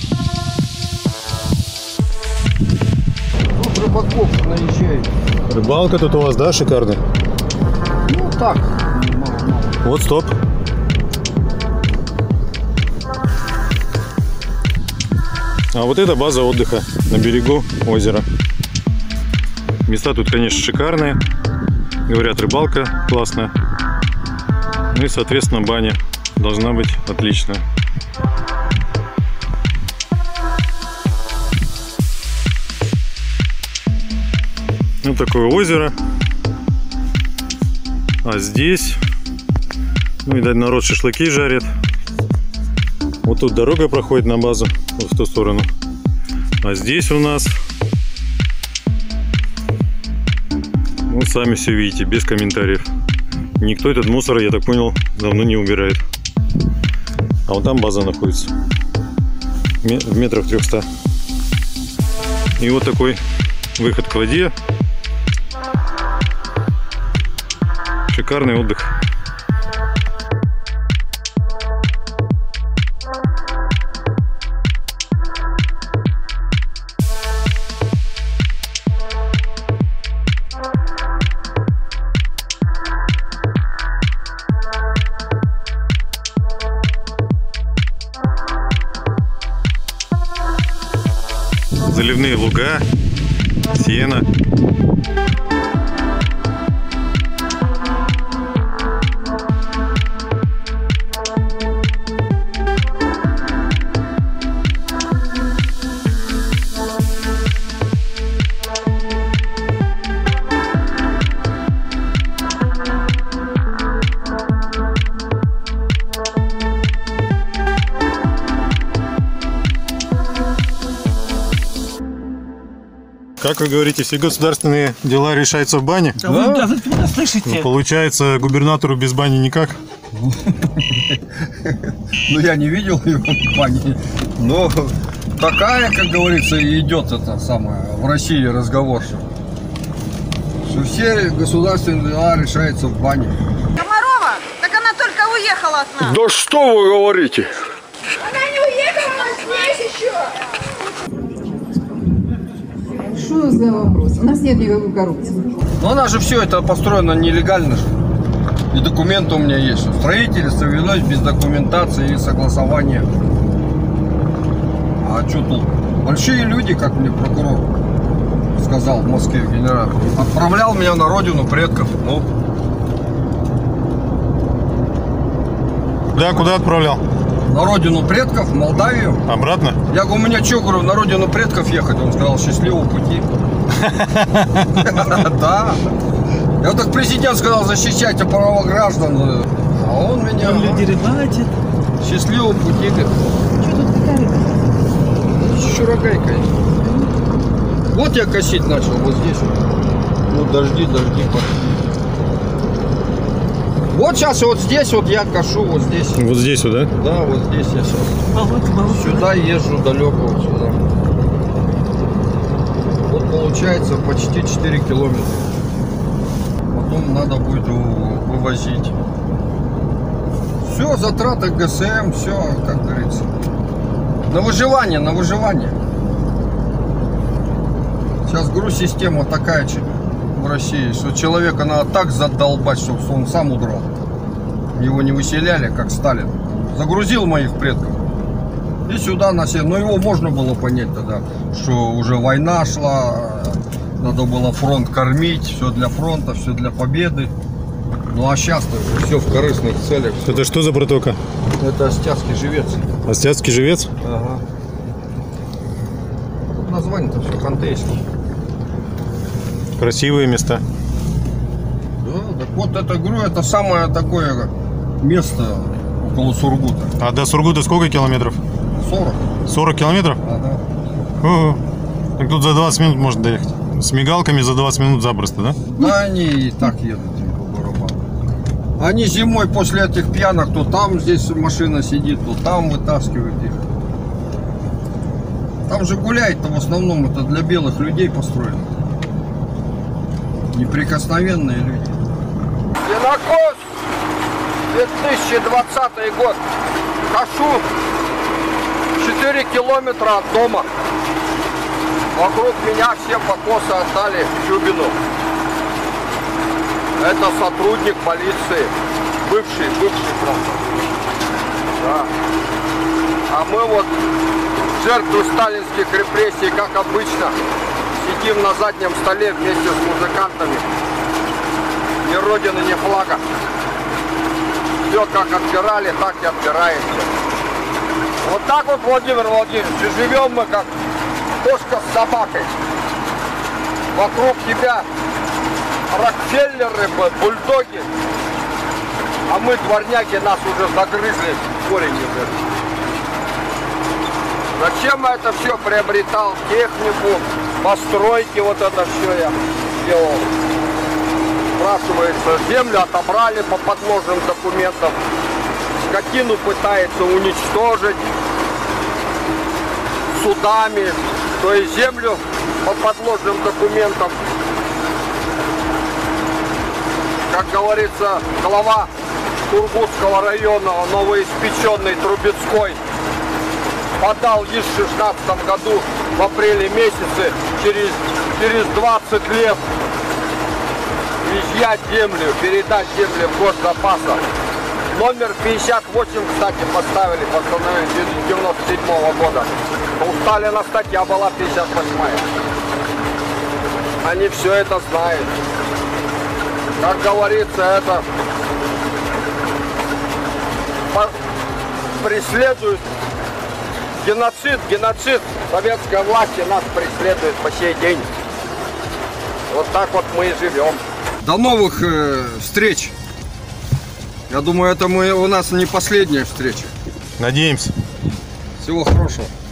Тут рыбаков наезжает. Рыбалка тут у вас, да, шикарная? Ну так. Вот, стоп. А вот это база отдыха на берегу озера. Места тут, конечно, шикарные. Говорят, рыбалка классная. Ну и, соответственно, баня должна быть отличная. Вот такое озеро. А здесь, ну, видать, народ шашлыки жарит. Вот тут дорога проходит на базу, вот в ту сторону. А здесь у нас, ну, сами все видите, без комментариев. Никто этот мусор, я так понял, давно не убирает. А вот там база находится. В метрах трехстах. И вот такой выход к воде. Шикарный отдых. Заливные луга, сено. Как вы говорите, все государственные дела решаются в бане? Да, вы, да, вы откуда слышите? Ну, получается, губернатору без бани никак? Ну, я не видел его в бане. Но такая, как говорится, идет это самое в России разговор, что, что все государственные дела решаются в бане. Комарова? Так она только уехала от нас. Да что вы говорите? Она не уехала, она здесь еще. Что за вопрос? У нас нет никакой коррупции. Но она же все это построено нелегально же. И документы у меня есть. Строительство велось без документации и согласования. А что тут? Большие люди, как мне прокурор сказал в Москве, генерал, отправлял меня на родину предков. Ну. Да, куда отправлял? На родину предков, в Молдавию. Обратно? Я говорю, у меня что, говорю, на родину предков ехать? Он сказал, счастливого пути. Да. Я вот так президент сказал, защищайте права граждан. А он меня... Там люди рыбачат. Счастливого пути. Что тут такая рыба? Чурагайка. Вот я косить начал, вот здесь. Ну, дожди, дожди пошли. Вот сейчас вот здесь вот я кошу, вот здесь. Вот здесь вот, да? Да, вот здесь я сейчас. А вот молодцы. Сюда езжу далеко, вот сюда. Вот получается почти четыре километра. Потом надо будет вывозить. Все, затраты ГСМ, все, как говорится. На выживание, на выживание. Сейчас груз-система такая в России, что человека надо так задолбать, чтобы он сам удрал. Его не выселяли, как Сталин. Загрузил моих предков. И сюда на себе. Но его можно было понять тогда, что уже война шла, надо было фронт кормить, все для фронта, все для победы. Ну а сейчас-то все в корыстных целях. Все. Это что за протока? Это Остяцкий живец. Остяцкий живец? Ага. Тут название-то все хантейское. Красивые места. Да, так вот это, говорю, это самое такое место около Сургута. А до Сургута сколько километров? сорок. сорок километров? Ага. Ого. Так тут за двадцать минут можно доехать. С мигалками за двадцать минут запросто, да? Да, они и так едут им по барабану. Они зимой после этих пьянок, то там здесь машина сидит, то там вытаскивают их. Там же гуляет-то в основном это для белых людей построено. Неприкосновенные люди. Винокос, две тысячи двадцатый год. Кошу четыре километра от дома. Вокруг меня все покосы отдали Чубину. Это сотрудник полиции. Бывший, бывший, правда. Да. А мы вот жертвы сталинских репрессий, как обычно, сидим на заднем столе вместе с музыкантами. Ни родины, ни флага. Все как отбирали, так и отбираемся. Вот так вот, Владимир Владимирович, и живем мы как кошка с собакой. Вокруг тебя Рокфеллеры, бульдоги. А мы, дворняки, нас уже загрызли в корень. Зачем я это все приобретал? Технику, постройки, вот это все я делал. Спрашивается, землю отобрали по подложным документам. Скотину пытается уничтожить судами. То есть землю по подложным документам. Как говорится, глава Сургутского района, новоиспеченный Трубецкой, подал лишь в шестнадцатом году, в апреле месяце, через, через двадцать лет, изъять землю, передать землю в госзапаса. Номер пятьдесят восемь, кстати, поставили постановление девяносто седьмого года. У Сталина статья была пятьдесят восьмая. Они все это знают. Как говорится, это преследует геноцид, геноцид советской власти нас преследует по сей день. Вот так вот мы и живем. До новых э, встреч. Я думаю, это мы, у нас не последняя встреча. Надеемся. Всего хорошего.